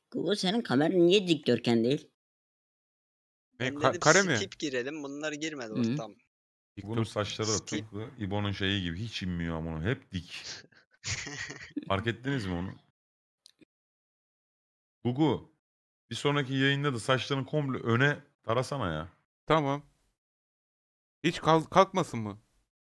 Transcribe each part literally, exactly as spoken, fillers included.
Google senin kameran niye dikdörtgen değil? Ne, Ben ka- dedim kare mi? Stip girelim. Bunlar girmedi Hı. ortam. Bunun saçları da Steve. tıpkı İbo'nun şeyi gibi. Hiç inmiyor ama onu. Hep dik. Fark ettiniz mi onu? Gugu, bir sonraki yayında da saçlarını komple öne tarasana ya. Tamam. Hiç kalk kalkmasın mı?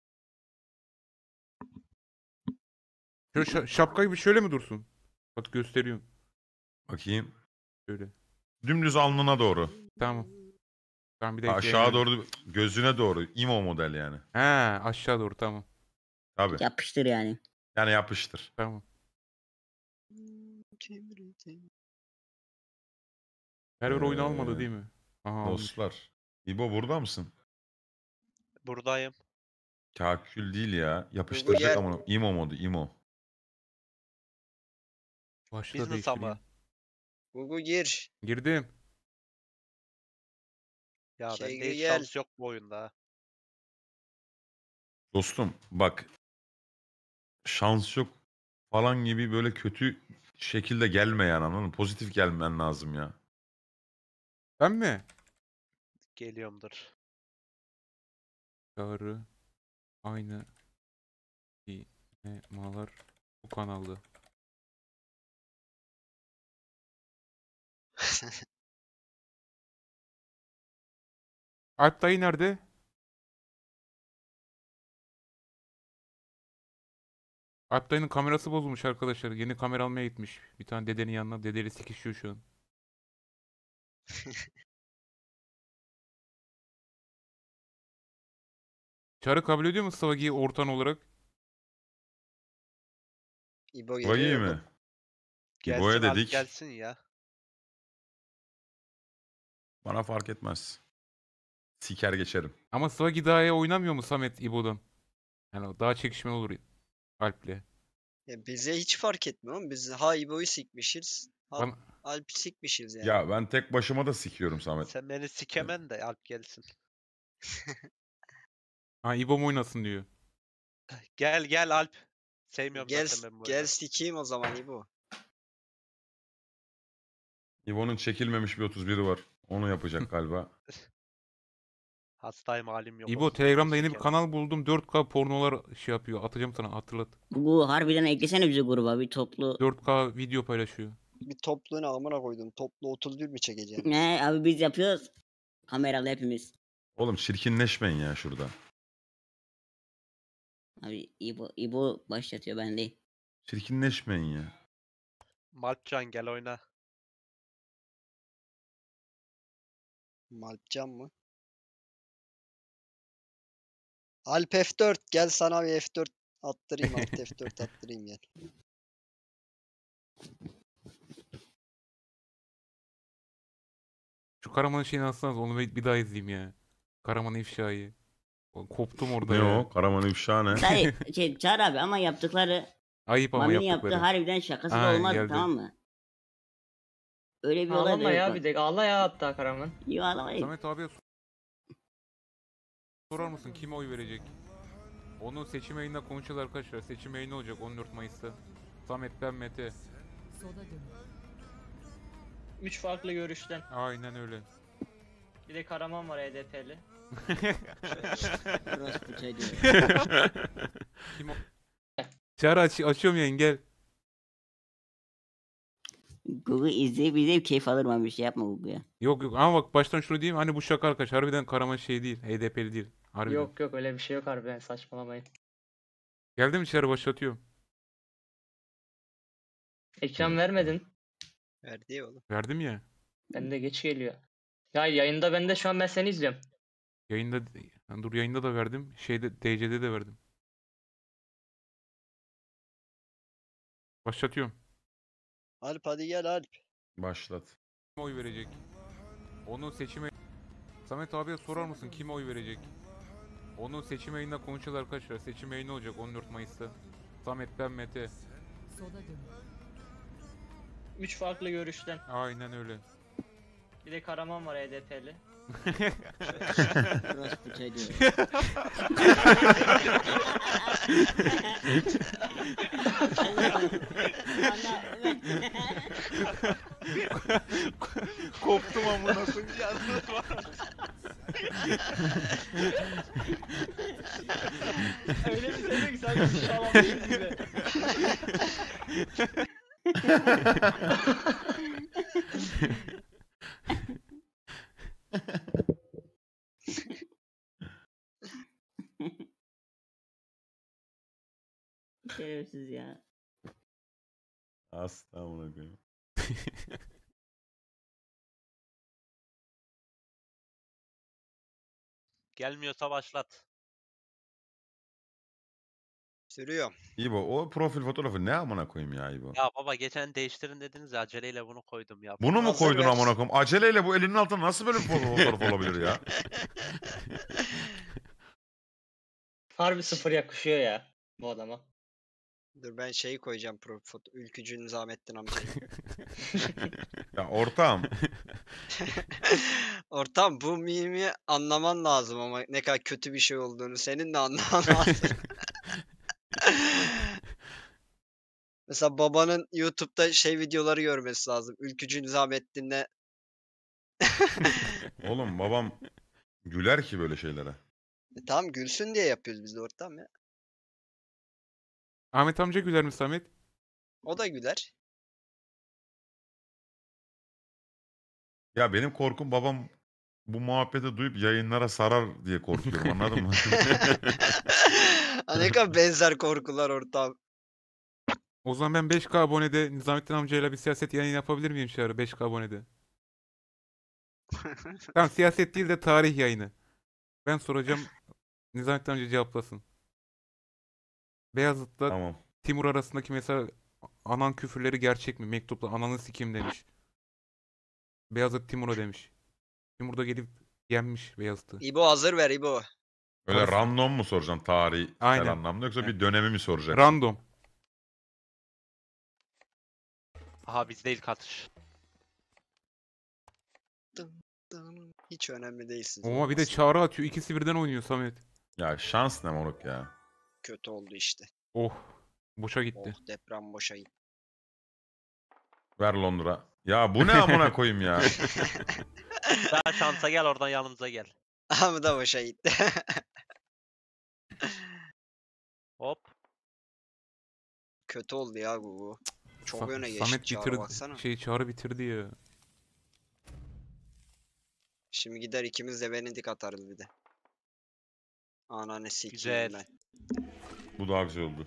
Şöyle şa- şapka gibi şöyle mi dursun? Bak gösteriyorum. Bakayım. Şöyle. Dümdüz alnına doğru. Tamam. Tamam bir de Ha, aşağı doğru, gözüne doğru. İmo model yani. He, aşağı doğru tamam. Tabii. Yapıştır yani. Yani yapıştır. Tamam. Server oyunu almadı Ee, değil mi? Aha almış. Dostlar. İbo burada mısın? Buradayım. Kakül değil ya. Yapıştıracak yer. ama. İmo modu. İmo. Başla Business değiştireyim. ama. Google gir. Girdim. Ya Şey, bende hiç gel. şans yok bu oyunda. ha. Dostum bak. Şans yok falan gibi böyle kötü şekilde gelme yani, anladın mı? Pozitif gelmen lazım ya. Ben mi? Geliyorumdur. Çağrı. Aynı. Malar bu kanalda. Alp dayı nerede? Alp dayının kamerası bozulmuş arkadaşlar. Yeni kamera almaya gitmiş. Bir tane dedenin yanına. Dedeyle sikişiyor şu an. Çağrı kabul ediyor musun Savagi'yi ortan olarak? İbo Bu geliyor iyi ya. mi? Gelsin İbo'ya Alp, dedik. gelsin ya. Bana fark etmez. Siker geçerim. Ama Savagi daha iyi oynamıyor mu Samet İbo'dan? Yani daha çekişmeli olur Alp'le. Ya bize hiç fark etmiyor oğlum. Biz ha İbo'yu sikmişiz. Ha Bana... Alp'i sikmişiz yani. Ya ben tek başıma da sikiyorum Samet. Sen beni sikemen de Alp gelsin. Ha İbo mu oynasın diyor. Gel gel Alp. Sevmiyorum Gel, zaten ben bu gel oyunu. sikeyim o zaman İbo. İbo'nun çekilmemiş bir otuz biri var. Onu yapacak galiba. Hastayım halim yok. İbo olsun, Telegram'da yeni bir sikemem. kanal buldum. dört K pornolar şey yapıyor. Atacağım sana hatırlat. Google harbiden eklesene bize gruba bir toplu. dört K video paylaşıyor. Bir topluğunu amına koydum. Toplu otuz bir mi çekeceğim? Ne abi biz yapıyoruz. Kameralı hepimiz. Oğlum çirkinleşmeyin ya şurada. Abi İbo, İbo başlatıyor ben değil. Çirkinleşmeyin ya. Malpcan gel oyna. Malpcan mı? Alp F dört. Gel sana bir F dört attırayım. Alt F dört attırayım gel. Şu Karaman'ın şeyini alsanız onu bir bir daha izleyeyim ya. Karaman ifşayı. O- Koptum orada Ne ya. o? Karaman ifşa ne? Dayı şey Çağrı abi ama yaptıkları Ayıp ama Mami'nin yaptıkları. yaptığı harbiden şakası da Aynen, olmaz geldi. tamam mı? Öyle bir olay da Ağlama yok ya bak. bir de ağla ya hatta Karaman. Yok ağlamayın. Samet abiye sor- sorar mısın kime oy verecek? Onu seçim yayında konuşacağız arkadaşlar. Seçim yayını olacak on dört Mayıs'ta. Samet, ben, Mete. Üç farklı görüşten. Aynen öyle. Bir de Karaman var H D P'li. Orospu çocuğu. Kim o? Çağrı aç açıyorum yayın gel. Google izleyip izleyip keyif alırım abi bir şey yapma Google ya. Yok yok ama bak baştan şunu diyeyim hani bu şaka arkadaş harbiden Karaman şey değil. H D P'li değil. Harbiden. Yok yok öyle bir şey yok harbiden saçmalamayın. Geldi mi Çağrı başlatıyorum. Ekran vermedin. Verdi ya oğlum. Verdim ya. Bende geç geliyor. Ya yayında bende şu an ben seni izliyorum. Yayında yani dur yayında da verdim. Şeyde D C'de de verdim. Başlatıyorum. Alp hadi gel Alp. Başlat. Kim oy verecek? Onu seçime... Samet abiye sorar mısın kime oy verecek? Onu seçim yayında konuşacağız arkadaşlar. Seçim yayını olacak on dört Mayıs'ta. Samet, ben, Mete. Üç farklı görüşten. Aynen öyle. Bir de Karaman var H D P'li. Orospu çocuğu. Öyle bir söylüyor ki sanki bir şey alamışız gibi. Şerefsiz ya. Asla amına koyayım. Gelmiyorsa başlat. Sürüyorum. İbo o profil fotoğrafı ne amına koyayım ya İbo? Ya baba geçen değiştirin dediniz ya aceleyle bunu koydum ya. Bunu mu Hazır koydun ver. amına koyayım? Aceleyle bu elinin altında nasıl böyle bir fotoğraf olabilir ya? Harbi sıfır yakışıyor ya bu adama. Dur ben şeyi koyacağım profil foto. Ülkücü Nizamettin amcayı. Ya ortağım. Ortam bu mimi anlaman lazım ama ne kadar kötü bir şey olduğunu senin de anlaman lazım. Mesela babanın YouTube'da şey videoları görmesi lazım. Ülkücü Nizamettin'le Oğlum babam güler ki böyle şeylere. E tamam gülsün diye yapıyoruz biz de ortam ya. Ahmet amca güler mi Samet? O da güler. Ya benim korkum babam bu muhabbeti duyup yayınlara sarar diye korkuyorum anladın mı? Ha, ne kadar benzer korkular ortam. O zaman ben beş K abonede Nizamettin amcayla bir siyaset yayını yapabilir miyim şu ara beş K abonede? Tamam siyaset değil de tarih yayını. Ben soracağım Nizamettin amca cevaplasın. Beyazıt'la Tamam. Timur arasındaki mesela anan küfürleri gerçek mi? Mektupla ananı sikeyim demiş. Beyazıt Timur'a demiş. Timur da gelip yenmiş Beyazıt'ı. İbo hazır ver İbo. Öyle Parası- random mu soracaksın tarihsel Aynen. anlamda yoksa Evet. bir dönemi mi soracaksın? Random. Aha bizde ilk atış. Hiç önemli değilsiniz. Ama bir de çağrı atıyor. İkisi birden oynuyor Samet. Ya şans ne moruk ya. Kötü oldu işte. Oh. Boşa gitti. Oh deprem boşa gitti. Ver Londra. Ya bu ne amına koyayım ya. Daha şansa gel oradan yanımıza gel. Ama da boşa gitti. Hop. Kötü oldu ya bu. bu. Çok Sa- öne geçti Samet Çağrı bitirdi. baksana. Şey çağrı bitirdi ya. Şimdi gider ikimiz de Venedik atarız bir de. Ananı sikeyim Güzel. ben. Bu daha güzel oldu.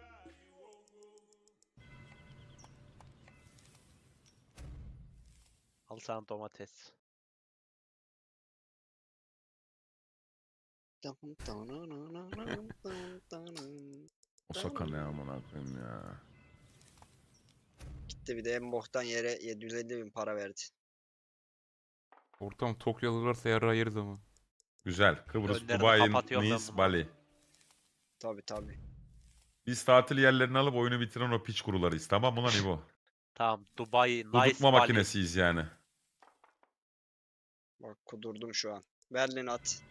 Al sana domates. Osaka ne amına koyayım ya. Gitti bir de en boktan yere yedi yüz elli bin para verdi. Ortam Tokyo alırlarsa yarra yeriz ama. Güzel. Kıbrıs, Gönderini Dubai, kapatıyorum ben Nice, bunu. Bali. Tabi tabi. Biz tatil yerlerini alıp oyunu bitiren o piç kurularıyız. Tamam mı lan İbo? Tamam Dubai, Nice, Kudurtma Bali. makinesiyiz yani. Bak kudurdum şu an. Berlin at.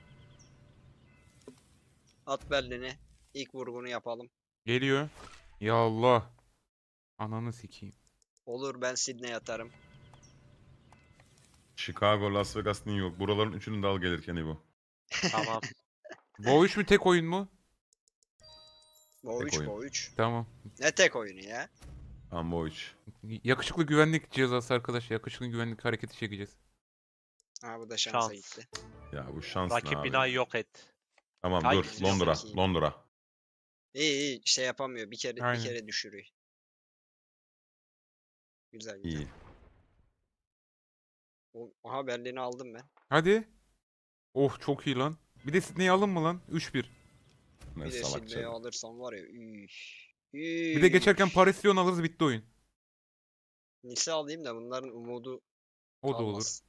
At Berlin'i. İlk vurgunu yapalım. Geliyor. Ya Allah. Ananı sikeyim. Olur ben Sydney atarım. Chicago, Las Vegas, New York. Buraların üçünü de al gelirken İbo. Tamam. Bu üç mü tek oyun mu? Bu Tek üç oyun. bu üç. Tamam. Ne tek oyunu ya? Tamam bu üç. Yakışıklı güvenlik cezası arkadaşlar. Yakışıklı güvenlik hareketi çekeceğiz. Ha bu da şansa Şans. gitti. Ya bu şans ne Rakip abi? binayı yok et. Tamam Ay, dur. güzel Londra. zeki. Londra. İyi iyi şey yapamıyor. Bir kere Aynen. bir kere düşürüyor. Güzel güzel. İyi. O- Aha Berlin'i aldım ben. Hadi. Oh çok iyi lan. Bir de Sydney'i alın mı lan? üç bir. Ne Bir de salakça. Sydney'i alırsam var ya. Üf. Bir de geçerken Üf. Paris Lyon alırız bitti oyun. Nice alayım da bunların umudu O da olur. kalmasın.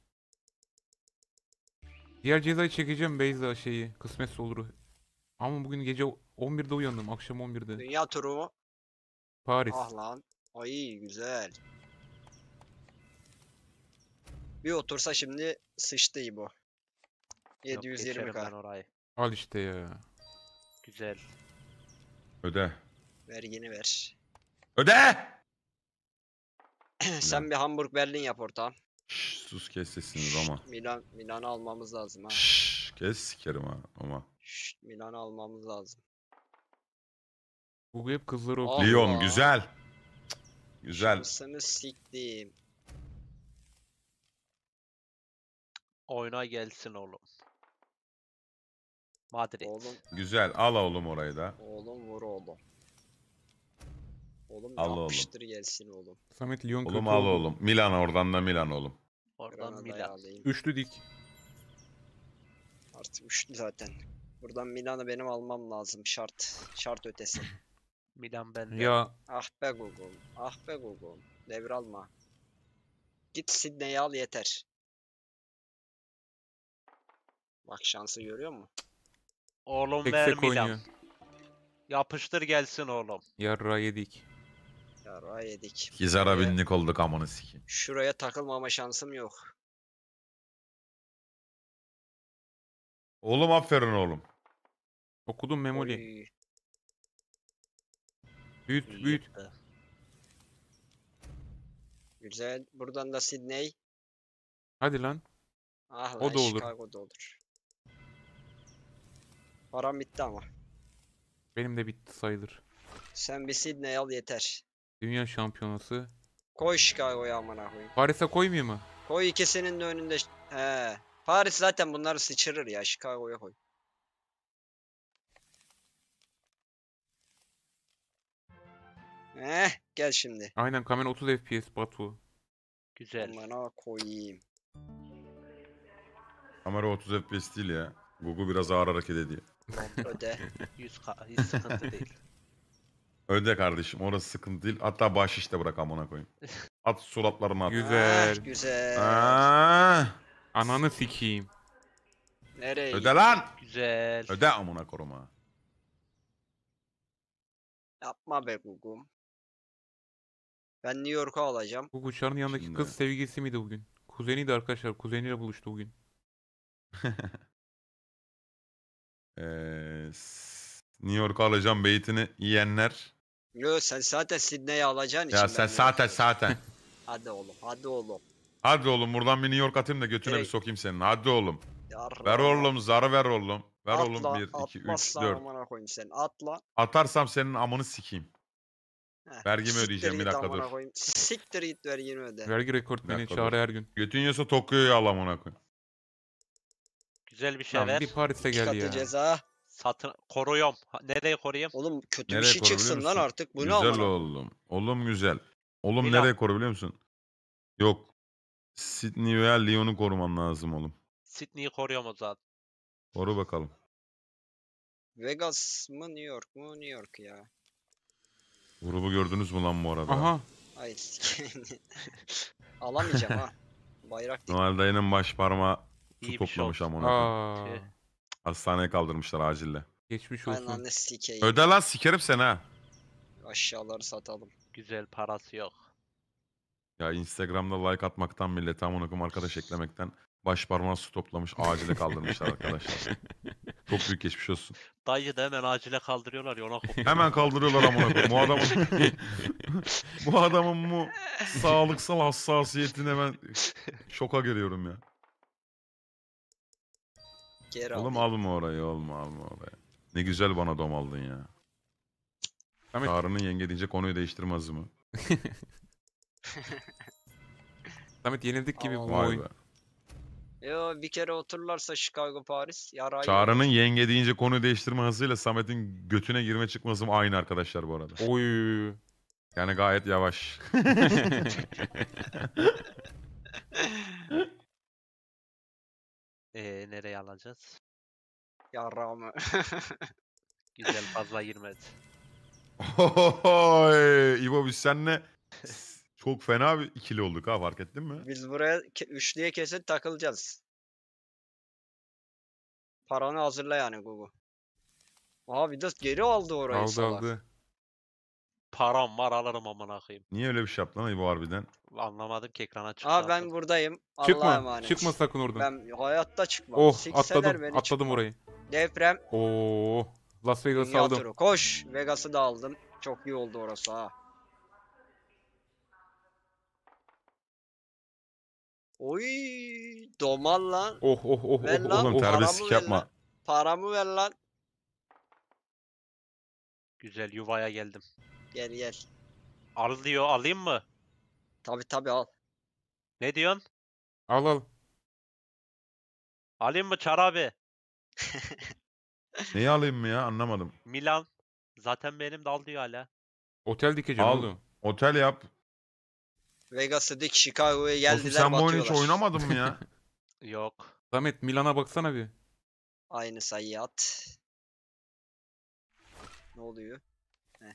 Diğer cezayı çekeceğim Beyza şeyi. Kısmetse olur. Ama bugün gece on birde uyandım. Akşam on birde. Dünya turu mu? Paris. Ah lan. Ay güzel. Bir otursa şimdi sıçtı İbo. Yok, yedi yüz yirmi geçerim ben K. orayı. Al işte ya. Güzel. Öde. Vergini ver. Öde! Sen bir Hamburg Berlin yap ortağım. Şşş, sus kes sesini Roma. Milan Milan'ı almamız lazım ha. Şşş, kes sikerim ha ama. Şşt, Milan'ı almamız lazım. Bu hep kızları Aa. okuyor. Lyon Allah. güzel. Cık, Güzel. Şansını siktim. Oyuna gelsin oğlum. Madrid. Oğlum, Güzel. Al oğlum orayı da. oğlum vur oğlum. Oğlum Al oğlum. yapıştır gelsin oğlum. Samet Lyon kötü Oğlum al oldu. oğlum. Milan oradan da Milan oğlum. Oradan Granada'yı Milan. alayım. Üçlü dik. Artık üçlü zaten. Buradan Milan'ı benim almam lazım. Şart. Şart ötesi. Milan bende. Ya Ah be Google. Ah be Google. Devralma. Git Sydney'i al yeter. Bak şansı görüyor musun? Oğlum tek ver tek Milan. oynuyor. Yapıştır gelsin oğlum. Yarra yedik. Ya ray yedik. Kizara Buraya- binlik olduk amanı sikeyim. Şuraya takılmama şansım yok. Oğlum aferin oğlum. Okudum Memoli. Oy. Büyüt İyi büyüt. yaptı. Güzel. Buradan da Sydney. Hadi lan. Ah O lan da olur. Chicago'da olur. Param bitti ama. Benim de bitti sayılır. Sen bir Sydney al yeter. Dünya şampiyonası. Koy Chicago'ya amına koyayım. Paris'e koymayayım mı? Koy ikisinin de önünde. He. Paris zaten bunları sıçırır ya. Chicago'ya koy. Eh, gel şimdi. Aynen kamera otuz F P S Batu. Güzel. Amına koyayım. Kamera otuz F P S değil ya. Google biraz ağır hareket ediyor. Öde. yüz K. Hiç sıkıntı değil. Öde kardeşim orası sıkıntı değil. Hatta bahşiş de bırak amına koyayım. At suratlarına at. Güzel. Ah, güzel. Aa, Ananı sikeyim. Nereye öde lan. Güzel. Öde amına koruma. Yapma be Gugum. Ben New York'u alacağım. Bu uçağın yanındaki Şimdi- kız sevgilisi miydi bugün? Kuzeniydi arkadaşlar. Kuzeniyle buluştu bugün. Ee, s- New York'u alacağım beytini yiyenler. Yo sen zaten Sydney'i alacağın için Ya ben sen New zaten York'u- zaten. Hadi oğlum, hadi oğlum. Hadi oğlum buradan bir New York atayım da götüne bir Direkt- sokayım senin. Hadi oğlum. Yarrağım. Ver oğlum zarı ver oğlum. Ver Atla, oğlum bir, iki, üç, atmazsan dört. amına koyayım sen. Atla. Atarsam senin amını sikeyim. Heh, Vergimi siktir ödeyeceğim, bir git dakika amına dur. koyayım. Siktir git vergini öde. Vergi rekortmeni dakika, Çağrı dur. Ergün. Götün yiyorsa Tokyo'yu al amına koyayım. Güzel bir şey Tamam ver. bir Paris'e İki gel katı ya. ceza. Satın koruyorum. Ha, nereye koruyayım? Oğlum kötü Nereye bir şey koru biliyor çıksın lan musun? artık. Bu ne Güzel amına? oğlum. Oğlum güzel. Oğlum Milan. nereye koru biliyor musun? Yok. Sydney veya Lyon'u koruman lazım oğlum. Sydney'i koruyorum o zaman. Koru bakalım. Vegas mı New York mu? New York ya. Grubu gördünüz mü lan bu arada? Aha. Hayır. Alamayacağım ha. Bayrak değil. Noel dayının baş parmağı su İyi bir şey toplamış olsun. amına koyayım. Aa. Tüh. Hastaneye kaldırmışlar acille. Geçmiş Ay olsun. lan ne sikeyim. Öde lan sikerim seni ha. Aşağıları satalım. Güzel parası yok. Ya Instagram'da like atmaktan millete amına koyayım arkadaş eklemekten baş parmağı su toplamış acile kaldırmışlar arkadaşlar. Çok büyük geçmiş olsun. Dayı da hemen acile kaldırıyorlar ya ona kopuyor. Hemen kaldırıyorlar amına koyayım. Bu adamın bu adamın bu sağlıksal hassasiyetine ben şoka giriyorum ya. Geri Oğlum alayım. alma orayı, olma alma oraya. Ne güzel bana dom aldın ya. Samet, Çağrı'nın yenge deyince konuyu değiştirmez mi? Samet yenildik gibi bu Aa, Vay oyun. be. Yo bir kere otururlarsa Chicago Paris yarayı Çağrı'nın olur. yenge deyince konuyu değiştirme hızıyla Samet'in götüne girme çıkma hızı aynı arkadaşlar bu arada. Oy. Yani gayet yavaş. Eee nereye alacağız? Yarrağımı. Güzel fazla girmedi. Oy, İbo biz seninle çok fena bir ikili olduk ha, fark ettin mi? Biz buraya ke- üçlüye kesin takılacağız. Paranı hazırla yani Gugu. Aha bir de geri aldı orayı Aldı salak. aldı. Param var alırım amına koyayım. Niye öyle bir şey yaptın lan İbo harbiden? Anlamadım ki ekrana çıktı. Aha ben aslında. buradayım. Allah'a Çıkma. emanet. Çıkma sakın oradan. Ben hayatta çıkmam. Oh Sikseler atladım. beni Atladım çıkmam. orayı. Deprem. Oo. Las Vegas'ı Dünya aldım. turu. Koş. Vegas'ı da aldım. Çok iyi oldu orası ha. Oy, domal lan. Oh oh oh Ver oh. lan, oh, Oğlum oh. paramı terbiyesizlik ver yapma. lan. Paramı ver lan. Güzel yuvaya geldim. Gel gel. Al diyor, alayım mı? Tabi tabi al. Ne diyorsun? Al al. Alayım mı Çar abi? Neyi alayım mı ya anlamadım. Milan. Zaten benim de al diyor hala. Otel dikeceksin Al oğlum. otel yap. Vegas'ı dik, Chicago'ya Oğlum geldiler sen bu oyunu hiç batıyorlar. oynamadın mı ya? Yok. Samet Milan'a baksana bir. Aynı sayıyı at. Ne oluyor? Heh.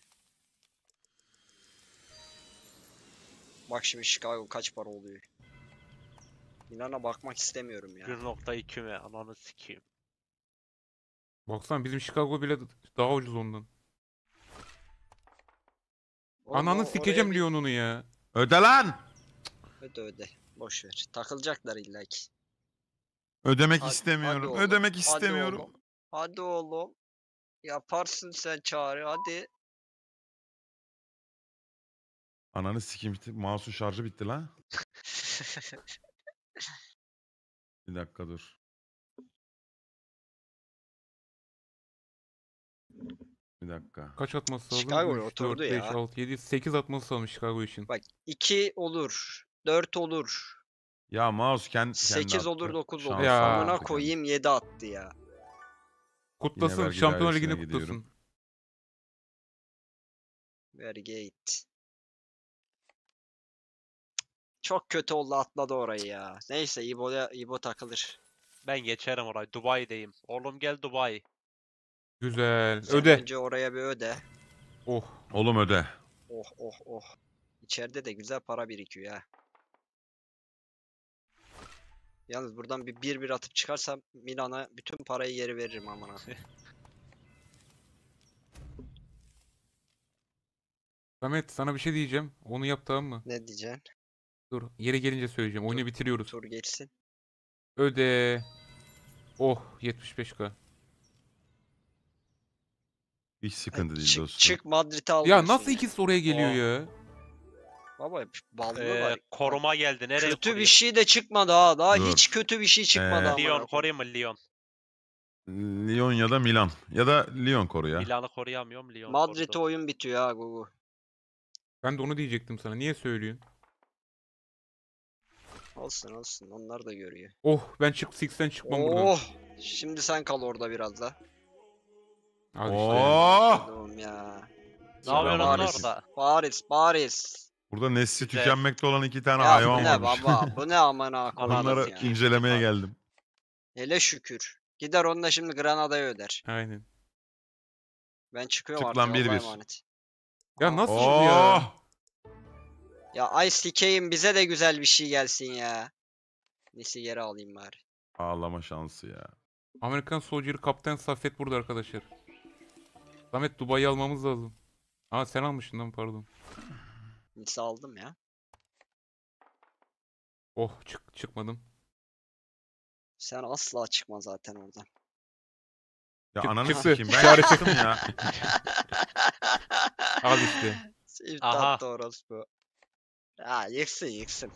Bak şimdi Chicago kaç para oluyor. Milan'a bakmak istemiyorum ya. bir nokta iki mi? Ananı sikeyim. Baksana bizim Chicago bile daha ucuz ondan. Oğlum Ananı o- sikeceğim oraya bir Lyon'unu ya. Öde lan. öde öde. Boş ver. Takılacaklar illaki. Ödemek Hadi- istemiyorum. hadi oğlum, Ödemek hadi istemiyorum. oğlum. Hadi oğlum. Yaparsın sen Çağrı hadi. Ananı sikeyim bitti. Mouse'un şarjı bitti lan. Bir dakika dur. Bir dakika. Kaç atması lazım? Chicago üç, oturdu dört, beş, ya. altı, yedi, sekiz atması lazım Chicago için. Bak iki olur. dört olur. Ya mouse kend, kendi sekiz olur attı. dokuz Şans olur. Ya. Amına attı koyayım yedi attı ya. Kutlasın. vergi Şampiyonlar dairesine Ligi'ni gidiyorum. kutlasın. Vergiye gitti. Çok kötü oldu atladı orayı ya. Neyse İbo'ya İbo takılır. Ben geçerim orayı. Dubai'deyim. Oğlum gel Dubai. Güzel. Sen Öde. önce oraya bir öde. Oh. Oğlum öde. Oh oh oh. İçeride de güzel para birikiyor ha. Yalnız buradan bir bir bir atıp çıkarsam Milan'a bütün parayı geri veririm amına. Samet sana bir şey diyeceğim. Onu yap tamam mı? Ne diyeceksin? Dur. Yeri gelince söyleyeceğim. Oyunu Dur, bitiriyoruz. Tur geçsin. Öde. Oh yetmiş beş K. Hiç Ha, sıkıntı değil çık, dostum. çık Madrid'e al Ya diyorsun nasıl yani. ikisi oraya geliyor Oh. ya? Baba ballı Ee, var. koruma geldi. Nereye Kötü bir koruyayım? şey de çıkmadı ha. Daha Dur. hiç kötü bir şey çıkmadı Ee, amına Lyon koyayım. koruyayım mı Lyon? Lyon ya da Milan. Ya da Lyon koru ya. Milan'ı koruyamıyorum. Lyon Madrid'e korudu. oyun bitiyor ha Gugu. Ben de onu diyecektim sana. Niye söylüyorsun? Olsun olsun onlar da görüyor. Oh ben çık Six'ten çıkmam buradan. Oh! Şimdi sen kal orada biraz da. Al işte. Oh! Oğlum ya. Ne yapıyorsun lan Paris, orada? Paris, Paris. Burada nesli Güzel. tükenmekte olan iki tane Ya hayvan bu ne varmış. baba? Bu ne amına koyayım Onları ya. incelemeye geldim. Hele şükür. Gider onunla şimdi Granada'ya öder. Aynen. Ben çıkıyorum Çık artık lan, bir Allah'a bir. emanet. Ya Aa, nasıl ya? Oh! Ya ay sikeyim bize de güzel bir şey gelsin ya. Nesi geri alayım bari. Ağlama şansı ya. Amerikan Soldier Kaptan Saffet burada arkadaşlar. Samet Dubai'yi almamız lazım. Aa sen almışsın lan pardon. Nesi aldım ya. Oh çık çıkmadım. Sen asla çıkma zaten oradan. Ya Çık- ananı çıktı. sikeyim ben Çare çıktım ya. Al işte. İmdat Aha. doğrusu bu. Ya yıksın yıksın.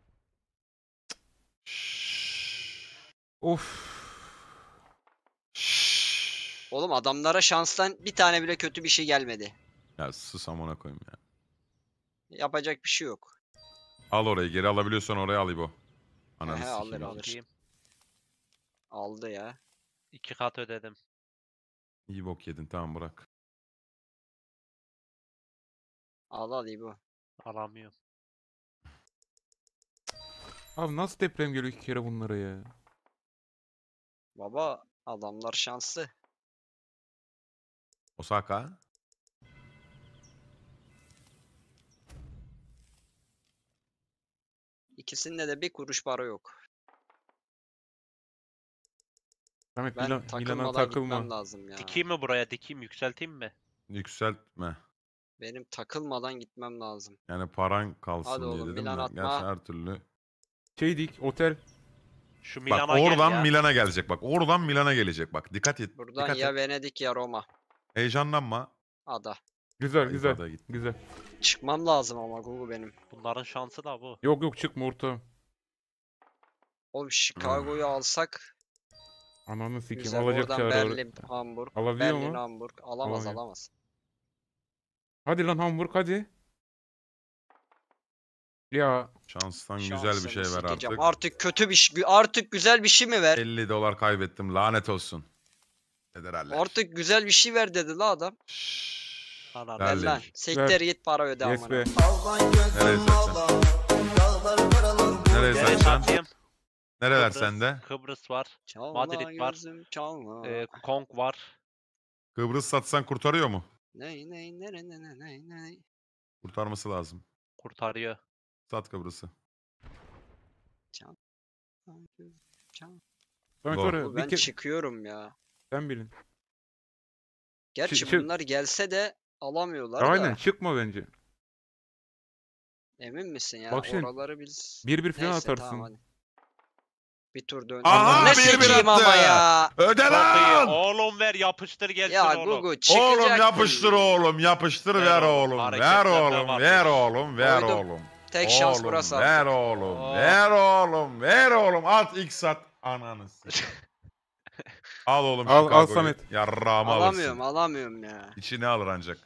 Şşş. Of. Şşş. Oğlum adamlara şanstan bir tane bile kötü bir şey gelmedi. Ya sus amına koyayım ya. Yapacak bir şey yok. Al orayı geri alabiliyorsan oraya al İbo. Ananı Ehe, alır, sikeyim. alır. Bakayım. Aldı ya. İki kat ödedim. İyi bok yedin tamam bırak. Al al iyi bu. Alamıyorum. Abi nasıl deprem geliyor iki kere bunlara ya? Baba adamlar şanslı. Osaka. İkisinde de bir kuruş para yok. Samet Ben Milan, Milan'a takılmadan takılma. gitmem lazım ya. Dikeyim mi buraya? Dikeyim yükselteyim mi? Yükseltme. Benim takılmadan gitmem lazım. Yani paran kalsın Hadi diye oğlum, dedim Milan de. atma. Gerçi her türlü. Şeydik otel. Şu Bak Milan'a gel oradan ya. Milan'a gelecek bak. Oradan Milan'a gelecek bak. Dikkat et. Buradan dikkat ya et. Venedik ya Roma. Heyecanlanma. Ada. Güzel Ayıp güzel. adaya git. Güzel. Çıkmam lazım ama Gugu benim. Bunların şansı da bu. Yok yok çıkma orta. Oğlum Chicago'yu alsak Ananı sikeyim güzel. alacak Oradan çağrı. Berlin, Hamburg. Alabiliyor Berlin, mu? Hamburg. Alamaz Alamıyor. alamaz. Hadi lan Hamburg hadi. Ya Şanstan güzel bir şey Şansını ver sikeceğim. artık. Artık kötü bir şey, artık güzel bir şey mi ver? elli dolar kaybettim. Lanet olsun. Federaller. Artık güzel bir şey ver dedi la adam. Şşş. Anam. Ver Verdim. lan. Sekter git para öde yes amına. be. Nereye satacağım? Nereye Nereye satacağım? satayım? Nereler Kıbrıs, sende? Kıbrıs var. Çalma Madrid var. gözüm çalma. E, Kong var. Kıbrıs satsan kurtarıyor mu? Ney ney ney ney ney ney ney. Kurtarması lazım. Kurtarıyor. Sat Kıbrıs'ı. Çal. Samet Doğru. oraya Ben bir kere çıkıyorum ya. sen bilin. Gerçi Çı- çı- bunlar gelse de alamıyorlar Aynen da. çıkma bence. Emin misin ya? Bak şimdi, Oraları biz... Bir bir falan Neyse atarsın. tamam hadi. Bir tur dön. Aha, ne bir bir sikeyim attı. ama ya. Öde Çok iyi. lan! Oğlum ver yapıştır gelsin Ya oğlum. Gugu çıkacaktın. Oğlum yapıştır oğlum, yapıştır Ver ver oğlum, oğlum, ver hareketlenme oğlum, var. ver oğlum, ver Koydum. oğlum. Tek şans Oğlum, burası ver artık. oğlum, Oh. ver oğlum, ver oğlum. At X at. Ananı sikeyim. Al oğlum Al, al Chicago'yu. Samet. Yarrağımı Alamıyorum alırsın. alamıyorum ya. İçine alır ancak.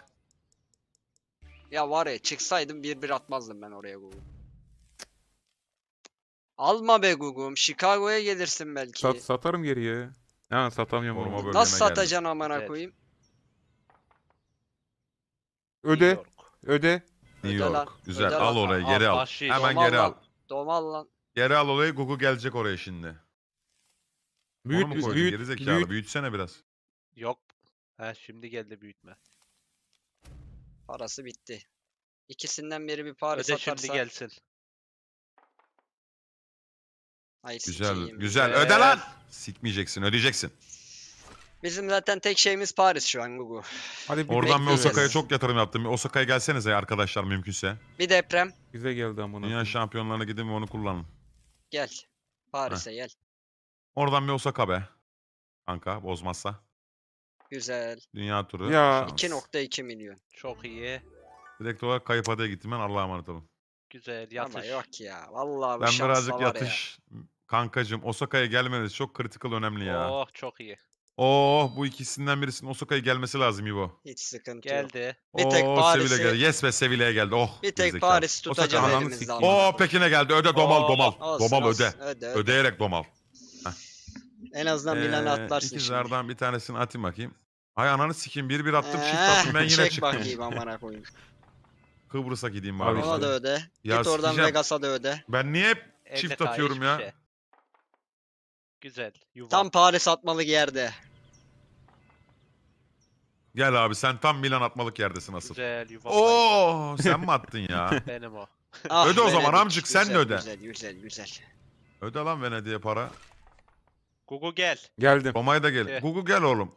Ya var ya çıksaydım bir bir atmazdım ben oraya Gugu. Alma be Gugu'm. Chicago'ya gelirsin belki. Sat, satarım geriye. Ha satamıyorum Koruma onu. bölümüne Nasıl geldim. satacaksın amına Evet. koyayım? Öde. New York. Öde. New Öde lan, York. Güzel. öde Al lan. orayı Al, geri al. başlayın. Hemen Domal geri al. lan. Domal lan. Geri al olayı. Google gelecek oraya şimdi. Büyüt, Onu mu koydun? büyüt, Geri zekalı. büyüt. Büyütsene biraz. Yok. He şimdi geldi büyütme. Parası bitti. İkisinden biri bir Paris Öde şimdi atarsa. gelsin. Ay Güzel. sikeyim. Güzel. Evet. Öde lan. Sikmeyeceksin. Ödeyeceksin. Bizim zaten tek şeyimiz Paris şu an Gugu. Hadi bir Oradan bir bekliyoruz. Osaka'ya çok yatırım yaptım. Bir Osaka'ya gelsenize arkadaşlar mümkünse. Bir deprem. Bize geldi amına. Dünya koyayım. şampiyonlarına gidin ve onu kullanın. Gel. Paris'e gel. Oradan bir Osaka be. Kanka bozmazsa. Güzel. Dünya turu. Ya. şans. iki nokta iki milyon. Çok iyi. Direkt olarak kayıp adaya gittim ben. Allah'a emanet olun. Güzel Ama yatış. yok ya. Vallahi bu Ben şansla birazcık var ya. yatış. Kankacım Osaka'ya gelmeniz çok kritikal önemli ya. Oh çok iyi. Oh bu ikisinden birisinin Osaka'ya gelmesi lazım İbo. Hiç sıkıntı yok. Geldi. Bir tek Oo, Paris'i- Sevilla geldi. Yes be Sevilla'ya geldi. Oh. Bir tek gerizekalı. Paris tutacağız Osaka, elimizde ananı ama. Oo Pekin'e geldi. Öde domal Oo, domal. Olsun, Domal olsun. öde. Öde, öde. Ödeyerek domal. En azından Milan'a Ee, atlarsın şimdi. ikizlerden bir tanesini atayım bakayım. Hay ananı sikeyim. Bir bir attım. Çift Eh, attım. Ben yine çek çıktım. bakayım amına koyayım. Kıbrıs'a gideyim Abi bari. işte. Ona da öde. Ya Git oradan sikeceğim. Vegas'a da öde. Ben niye hep Elde çift kay, atıyorum hiçbir ya? şey. Güzel. Yuva. Tam Paris atmalık yerde. Gel abi sen tam Milan atmalık yerdesin asıl. Güzel yuva. Oo sen mi attın ya? Benim o. Ah, Öde o zaman Venedik. amcık, sen de Güzel, öde. Güzel güzel güzel. Öde lan Venedik'e para. Gugu gel. Geldim. Roma'ya da gel. Eh. Google gel oğlum.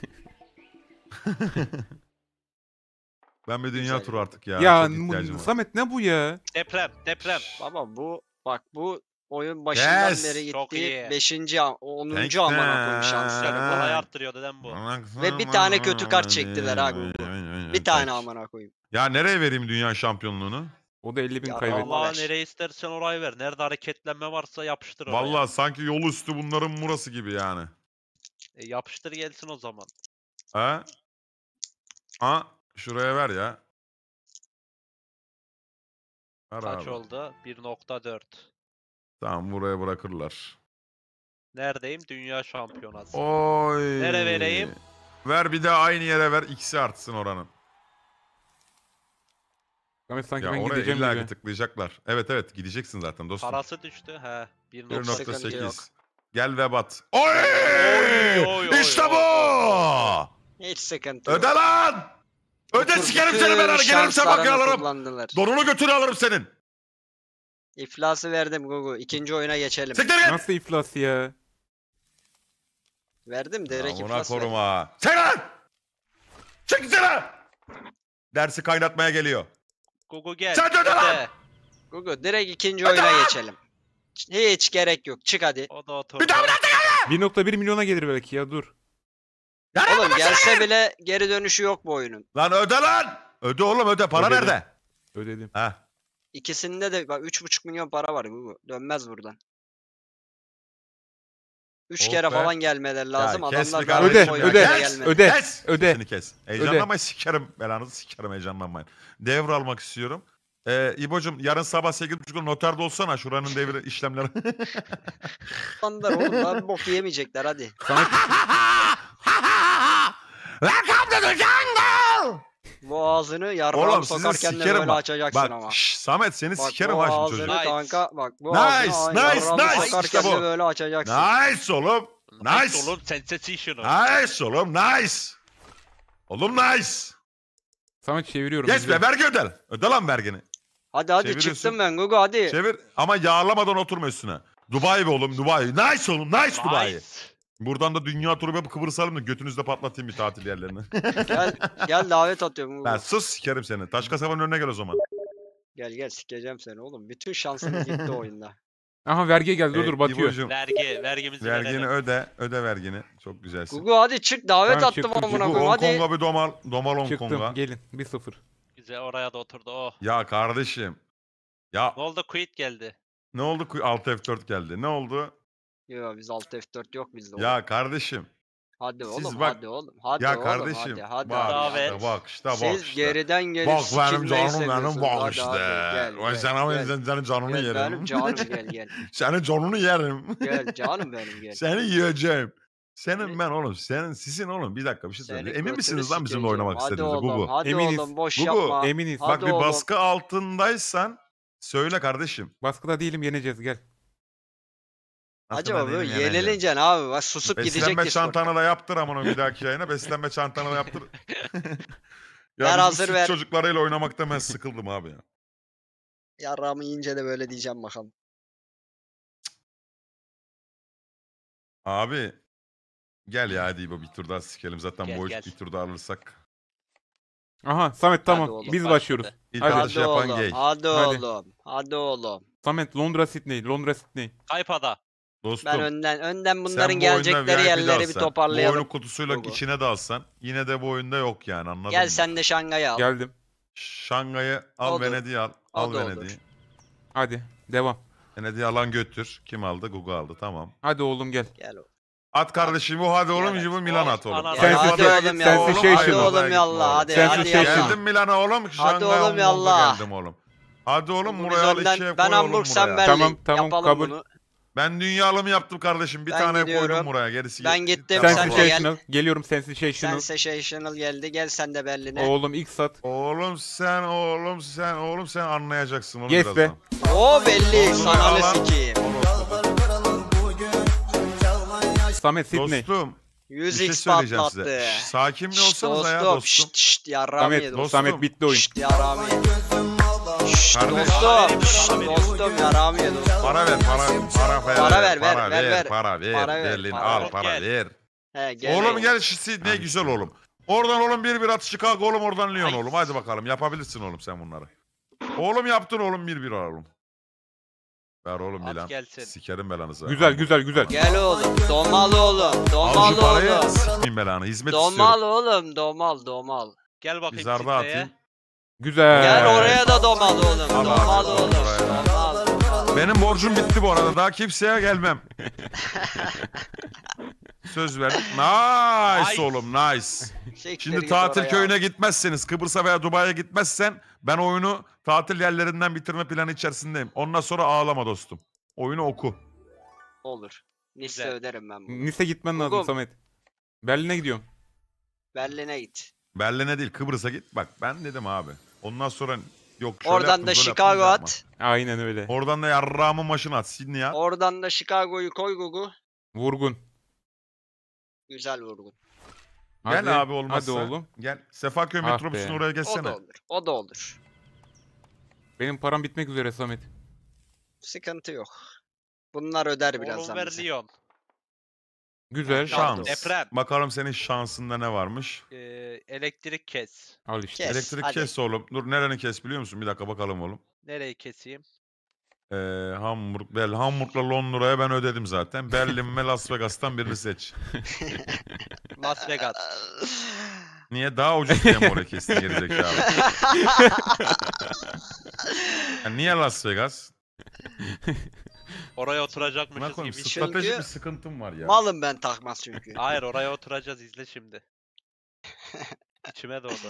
Ben bir dünya Güzel. turu artık ya. Ya, Çok ihtiyacım M- var. Samet ne bu ya? Deprem. Deprem. Baba bu bak bu oyun başından Yes. beri Çok gitti. iyi. beşinci onuncu Thanks amına man. koyayım şansları. Yani Ha. kolay arttırıyor dedem bu. Ve bir tane kötü kart çektiler ha Google. Bir tane amına koyayım. Ya nereye vereyim dünya şampiyonluğunu? O da elli bin Ya kaybetti. Allah Allah ver. nereye istersen orayı ver. Nerede hareketlenme varsa yapıştır oraya. Vallahi sanki yol üstü bunların burası gibi yani. E, yapıştır gelsin o zaman. Ha? Ha? Şuraya ver ya. Ver Kaç abi. oldu? bir nokta dört. Tamam buraya bırakırlar. Neredeyim? Dünya şampiyonası. Oy. Nereye vereyim? Ver bir de aynı yere ver. İkisi artsın oranın. Samet sanki Ya ben oraya gideceğim illa gibi. ki tıklayacaklar. Evet evet gideceksin zaten dostum. Parası düştü. He. bir bir nokta nokta Sıkıntı yok. sekiz. Gel ve bat. Oy! Oy, oy, oy, İşte oy, bu! oy, Hiç sıkıntı yok. Öde lan! Öde Bu sikerim bütün seni ben gelirim şanslarını sabah alırım. kullandılar. Donunu götür alırım senin. İflası verdim Gugu. İkinci oyuna geçelim. Siktir git! Nasıl iflas ya? Verdim direkt Ona iflas verdim. koruma. Sen lan! Çık dışarı! Dersi kaynatmaya geliyor. Gugu gel. Sen de öde lan! Öde. Gugu direkt ikinci Hadi oyuna lan! geçelim. Hiç gerek yok. Çık hadi. O da oturdu. Bir daha bir daha! bir nokta bir milyona gelir belki ya dur. Oğlum gelse bile geri dönüşü yok bu oyunun. Lan öde lan! Öde oğlum öde. Para Ödedim. nerede? Ödedim. Ha. İkisinde de bak üç buçuk milyon para var Gugu. Dönmez buradan. Üç Of kere be. falan gelmeleri lazım. Ya kes Adamlar be daha kardeşim Öde, boy ya, öde, boya kes, gelmedi. öde. Kes. Öde. Sesini kes. Heyecanlanmayın sikerim. Belanızı sikerim heyecanlanmayın. Devralmak istiyorum. Ee, İbo'cum yarın sabah sekiz buçukta noterde olsana şuranın devri işlemleri. Adamlar oğlum daha bir bok yemeyecekler hadi. Samet Welcome to the jungle! Bu ağzını yarrağım Oğlum sizi sokarken de sikerim böyle bak. açacaksın Bak ama. şş, Samet seni Bak sikerim bu ha şimdi ağzını çocuk. Nice. kanka bak bu Nice, ağzını nice, yarrağımı nice. sokarken İşte bu. de böyle açacaksın. Nice oğlum. Nice. Oğlum sensational. Nice oğlum nice. Oğlum nice. Samet çeviriyorum. Geç izle. be vergi ödel. Öde lan vergini. Hadi hadi Çeviriyorsun. çıktım ben Gugu hadi. Çevir ama yağlamadan oturma üstüne. Dubai be oğlum Dubai. Nice oğlum nice Dubai. Nice. Buradan da dünya turu yapıp Kıbrıs'alım da götünüzde patlatayım bir tatil yerlerini. Gel gel davet atıyorum Gugu. Lan sus sikerim seni. Taş kasabanın önüne gel o zaman. Gel gel sikeceğim seni oğlum. Bütün şansınız gitti oyunda. Aha vergiye geldi. Dur Ee, dur batıyor. İbo'cum, Vergi, vergimizi vergini verelim. öde. Öde vergini. Çok güzelsin. Gugu hadi çık davet Tamam, attım çıktım, amına Bu koyayım Hong hadi. Kong'a bir domal. Domal Hong Çıktım. Kong'a. Gelin. bir sıfır. Güzel oraya da oturdu. Oh. Ya kardeşim. Ya Ne oldu? Quit geldi. ne oldu? altı F dört geldi. Ne oldu? Yo biz altı F dört yok bizde. oğlum. Ya kardeşim. Hadi siz oğlum bak- hadi oğlum. Hadi Ya oğlum kardeşim. hadi hadi. bak, hadi. Davet. işte, bak işte bak Siz işte. geriden gelip Bak benim sikilmeyi canım benim seviyorsunuz. bak Hadi, işte. hadi, gel, Vay gel, sana gel. ben senin canını Gel yerim. benim canım gel gel. Senin canını yerim. Gel canım benim gel. Seni yiyeceğim. Senin Seni- ben oğlum. Senin sizin oğlum. Bir dakika bir şey Seni söyle. Emin götünü misiniz lan bizimle sikeceğim. oynamak Hadi istediğinizi oğlum, Gugu? Hadi Eminiz. oğlum boş Gugu, yapma. Eminiz. Hadi Bak bir oğlum. baskı altındaysan söyle kardeşim. Baskıda değilim yeneceğiz gel. Nasıl Acaba ben böyle değilim, yeneceğim? yenilineceksin abi. Bak susup gidecek Beslenme Discord'da. çantanı da yaptır ama bir dahaki yayına. Beslenme çantanı da yaptır. ya Ver biz bu hazır süt ver. çocuklarıyla oynamakta ben sıkıldım abi ya. Yarrağımı yiyince de böyle diyeceğim bakalım. Abi gel ya hadi bu bir tur daha sikelim. Zaten Gel, bu gel. bir tur daha alırsak. Aha Samet tamam. oğlum, Biz başladı. başlıyoruz. İlk Hadi. atış Hadi yapan oğlum, gay. hadi Hadi. oğlum, hadi oğlum. Samet Londra Sydney. Londra Sydney. Kaypada. Dostum. Ben önden önden sen bunların bu oyunda gelecekleri V I P'de yerleri bir alsan, toparlayalım. Bu oyunu kutusuyla Gugu. içine de alsan yine de bu oyunda yok yani anladın Gel mı? sen de Şangay'ı al. Geldim. Şangay'ı al, O da- Venedik'i al. o Al da olur. Venedik'i. Hadi devam. Venedik'i alan götür. Kim aldı? Google aldı. Tamam. Hadi oğlum gel. Gel oğlum. At kardeşim bu hadi oğlum. Gel. Bu Milan at oğlum. Ananı- Gel Sensiz- hadi oğlum ya. Oğlum, Sensation. hadi oğlum yallah hadi hadi Sensation. yallah. Geldim Milan'a oğlum. Şangay oğlum, Hong yallah. Kong'a geldim oğlum. Hadi oğlum Biz buraya al önden- ikiye ben koy oğlum Hamburg sen buraya. Berlin. Tamam, tamam, Yapalım kabul. bunu. Ben dünyalımı yaptım kardeşim. Bir Ben tane gidiyorum. koydum buraya. Gerisi Ben gitti. gittim, Tamam. sen de gel. Sensational. Geliyorum Sensational. Sensational geldi. Gel sen de Berlin'e. Oğlum ilk sat. Oğlum sen oğlum sen oğlum sen anlayacaksın onu Yes be. birazdan. O belli. Oğlum, Sanalı yalan. sikeyim. Samet Sydney. Dostum yüz bir şey x söyleyeceğim patlattı. size. Şş, Sakin mi Şşt olsanız ya dostum. dostum. Şşt şşt yarrağımı Samet, ye dostum. dostum. Samet bitti oyun. Şşt yarrağımı ye. Şşt Kardeş. dostum. Şşt dostum yarrağımı ye dostum. Para ver para para ver. Para ver, ver, para ver, ver. Para ver. Para ver, Berlin para al ver. para Gel. ver. He gel. Oğlum gel şu Sydney güzel oğlum. Oradan oğlum bir bir at Chicago oğlum oradan Lyon Ay. oğlum. Hadi bakalım yapabilirsin oğlum sen bunları. Oğlum yaptın oğlum bir bir oğlum. Ver oğlum At Milan. gelsin. Sikerim belanızı. Güzel güzel güzel. Gel oğlum. Domal oğlum. Al şu Domal parayı oğlum. sikmeyeyim belanı. Hizmet Domal istiyorum. oğlum. Domal domal. Gel bakayım Bizarda Sydney'e. atayım. Güzel. Gel oraya da domal oğlum. Al abi, Domal al oğlum. buraya. Domal. Benim borcum bitti bu arada. Daha kimseye gelmem. Söz verdim. Nice Nice. oğlum nice. Siktir Şimdi git tatil oraya. köyüne gitmezseniz, Kıbrıs'a veya Dubai'ye gitmezsen ben oyunu tatil yerlerinden bitirme planı içerisindeyim. Ondan sonra ağlama dostum. Oyunu oku. Olur. Nice Güzel. öderim ben bunu. Nice gitmen lazım Gugum. Samet. Berlin'e gidiyorum. Berlin'e git. Berlin'e değil Kıbrıs'a git. Bak ben dedim abi. Ondan sonra yok şöyle Oradan yaptım, da böyle Chicago yaptım, yapma. at. Aynen öyle. Oradan da yarrağımın başına at. Sydney'e at. Oradan da Chicago'yu koy Gugu. Vurgun. Güzel vurgun. Gel Hadi, abi olmazsa. Hadi oğlum. Gel. Sefaköy Ah metrobüsüne be. oraya O geçsene. da olur. O da olur. Benim param bitmek üzere Samet. Sıkıntı yok. Bunlar öder Oğlum birazdan ver bize. Lyon. Güzel. Şans. Deprem. Bakalım senin şansında ne varmış. Ee, elektrik kes. Al işte. Kes, Elektrik hadi. kes oğlum. Dur nereni kes biliyor musun? Bir dakika bakalım oğlum. Nereyi keseyim? Ee, Hamburg, Bel, Hamburg'la Londra'ya ben ödedim zaten. Berlin ve Las Vegas'tan birini seç. Las Vegas. Niye? Daha ucuz diye mi oraya kestin gerizekalı? Ya niye Las Vegas? Oraya Buna oturacakmışız koyayım, gibi. stratejik Çünkü bir sıkıntım var ya. Malım ben takmaz çünkü. Hayır oraya oturacağız izle şimdi. İçime doğdu.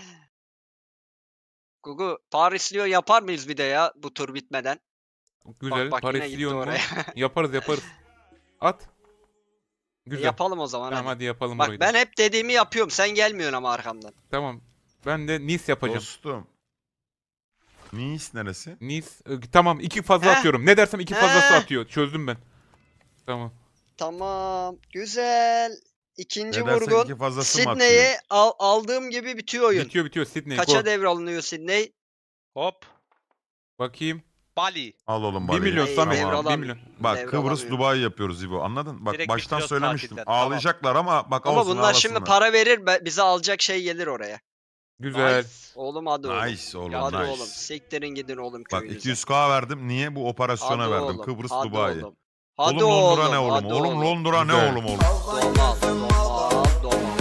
Gugu Paris Lyon yapar mıyız bir de ya bu tur bitmeden? Güzel. bak yine Paris gitti Lyon mu? oraya. Yaparız yaparız. At. E, Güzel. yapalım o zaman Tamam hadi. hadi yapalım Bak orayı. da. ben hep dediğimi yapıyorum. Sen gelmiyorsun ama arkamdan. Tamam. Ben de Nice yapacağım. Dostum. Nice neresi? Nice. e, Tamam iki fazla Heh. atıyorum. Ne dersem iki fazlası Heh. atıyor. Çözdüm ben. Tamam. Tamam. Güzel. İkinci Ne dersen vurgun. iki fazlası mı atıyor? Sydney'e al aldığım gibi bitiyor oyun. Bitiyor bitiyor. Sydney. Kaça Go. devralınıyor Sydney? Hop. Bakayım. Bali. Al oğlum bir Bali'yi. milyon Ey, Samet. devralan- bir milyon. Bak Devralan Kıbrıs diyor. Dubai yapıyoruz İbo, anladın? Bak Direkt baştan bitiriyoruz söylemiştim. tatilden, tamam. Ağlayacaklar ama bak Ama olsun bunlar şimdi ağlasınlar. para verir be- bize alacak şey gelir oraya. Güzel. Nice. Oğlum hadi oğlum. Nice oğlum Hadi nice. oğlum. Siktirin gidin oğlum Bak köyünüze. iki yüz K verdim. Niye? Bu operasyona Hadi verdim. oğlum, Kıbrıs hadi Dubai. Oğlum. Hadi oğlum Londra oğlum, ne oğlum? hadi Oğlum Londra ne Güzel. oğlum oğlum? Domal, domal, domal.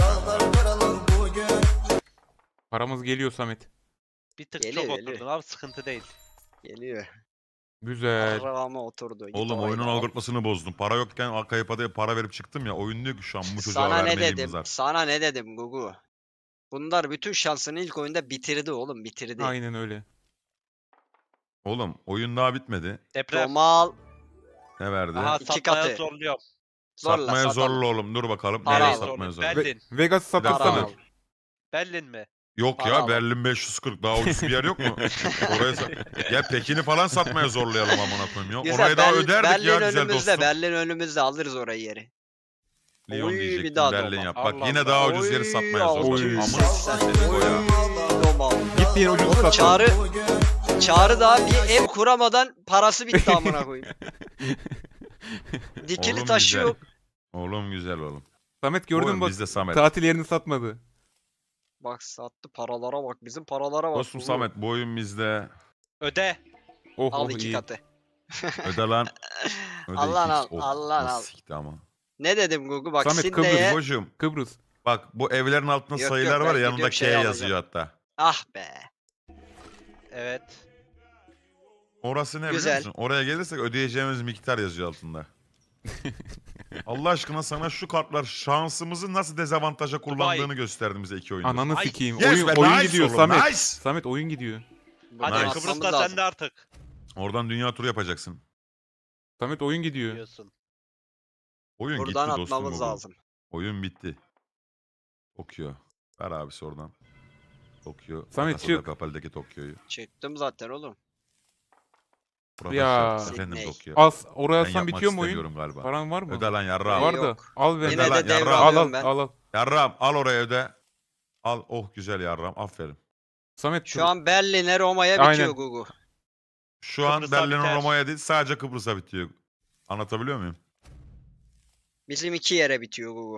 Paramız geliyor Samet. Bir tık Geliyor, çok geliyor. oturdun abi sıkıntı değil. Geliyor. Güzel. Arama oturdu. Git Oğlum orayı oyunun da al. algoritmasını bozdum. Para yokken kayıp adaya para verip çıktım ya. Oyun diyor ki şu an bu çocuğa Sana ne vermeliyim dedim? zar. Sana ne dedim Gugu? Bunlar bütün şansını ilk oyunda bitirdi oğlum, bitirdi. Aynen öyle. Oğlum oyun daha bitmedi. Deprem. Domal, Ne verdi? Aha İki satmaya katı. zorluyorum. zorla Satmaya satalım. zorla oğlum. Dur bakalım. Para Nereye al. satmaya zorla? Berlin. Berlin. Vegas'ı Para satırsana. al. Berlin mi? Yok Para ya al. Berlin beş yüz kırk daha ucuz bir yer yok mu? Oraya sa- ya Pekin'i falan satmaya zorlayalım amına koyayım ya. Güzel, Orayı daha Berlin- öderdik Berlin ya güzel önümüzde, dostum. Berlin önümüzde alırız orayı yeri. Lyon Oy, bir diyecektim daha Berlin Doma. yap. Bak Allah yine Allah. daha ucuz yeri Oy, satmaya altı Oy. zorlayalım. yüz Amına seksen. seni bu ya. Oy, Domal. Git diyen ucuz Oğlum sat. Çağrı, Çağrı daha bir ev kuramadan parası bitti amına koyayım. Dikili Oğlum taşı güzel. yok. Oğlum güzel oğlum. Samet gördün mü Oğlum bak. bizde Samet. Tatil yerini satmadı. Bak sattı paralara bak, bizim paralara bak. Dostum Gugu. Samet bu oyun bizde. Öde. Oh Al oh iki iyi. katı. Öde lan. Öde Allah iki al, X. Oh, Allah nasıl al. sikti ama. Ne dedim Gugu? Bak Samet, Kıbrıs, Sydney'e... İbo'cum Kıbrıs. bak bu evlerin altında Yok, sayılar yok, var ben ya yanında gidiyorum, K şeyi alacağım. yazıyor hatta. Ah be. Evet. Orası ne Güzel. biliyor musun? Oraya gelirsek ödeyeceğimiz miktar yazıyor altında. Allah aşkına sana şu kartlar şansımızı nasıl dezavantaja kullandığını gösterdi bize iki oyunda. Ananı Ay. sikeyim. Yes oyun be, oyun nice gidiyor oğlum, Samet. nice. Samet oyun gidiyor. Buradan Hadi Nice. atmamız Kıbrıs'ta lazım. sen de artık. Oradan dünya turu yapacaksın. Samet oyun gidiyor. Diyorsun. Oyun Buradan gitti dostum. atmamız baba. lazım. Oyun bitti. Tokyo. Ver abisi oradan. Tokyo. Samet, Casa de çık. Papel'deki Tokyo'yu. Çıktım zaten oğlum. Burada Ya. şey- Efendim Sydney. Tokyo. Az oraya Ben alsan yapmak bitiyor mu oyun? istemiyorum galiba. Paran var mı? Öde lan yarrağım. Var. Var da. Yok. Al ver. Yine Öde de lan, yarrağım. Al devralıyorum al ben. al al. Yarrağım al oraya öde. Al oh güzel yarrağım aferin. Samet Şu an Berlin'e Roma'ya bitiyor Aynen. Gugu. Şu an Kıbrıs'a Berlin biter. Roma'ya değil sadece Kıbrıs'a bitiyor. Anlatabiliyor muyum? Bizim iki yere bitiyor Gugu.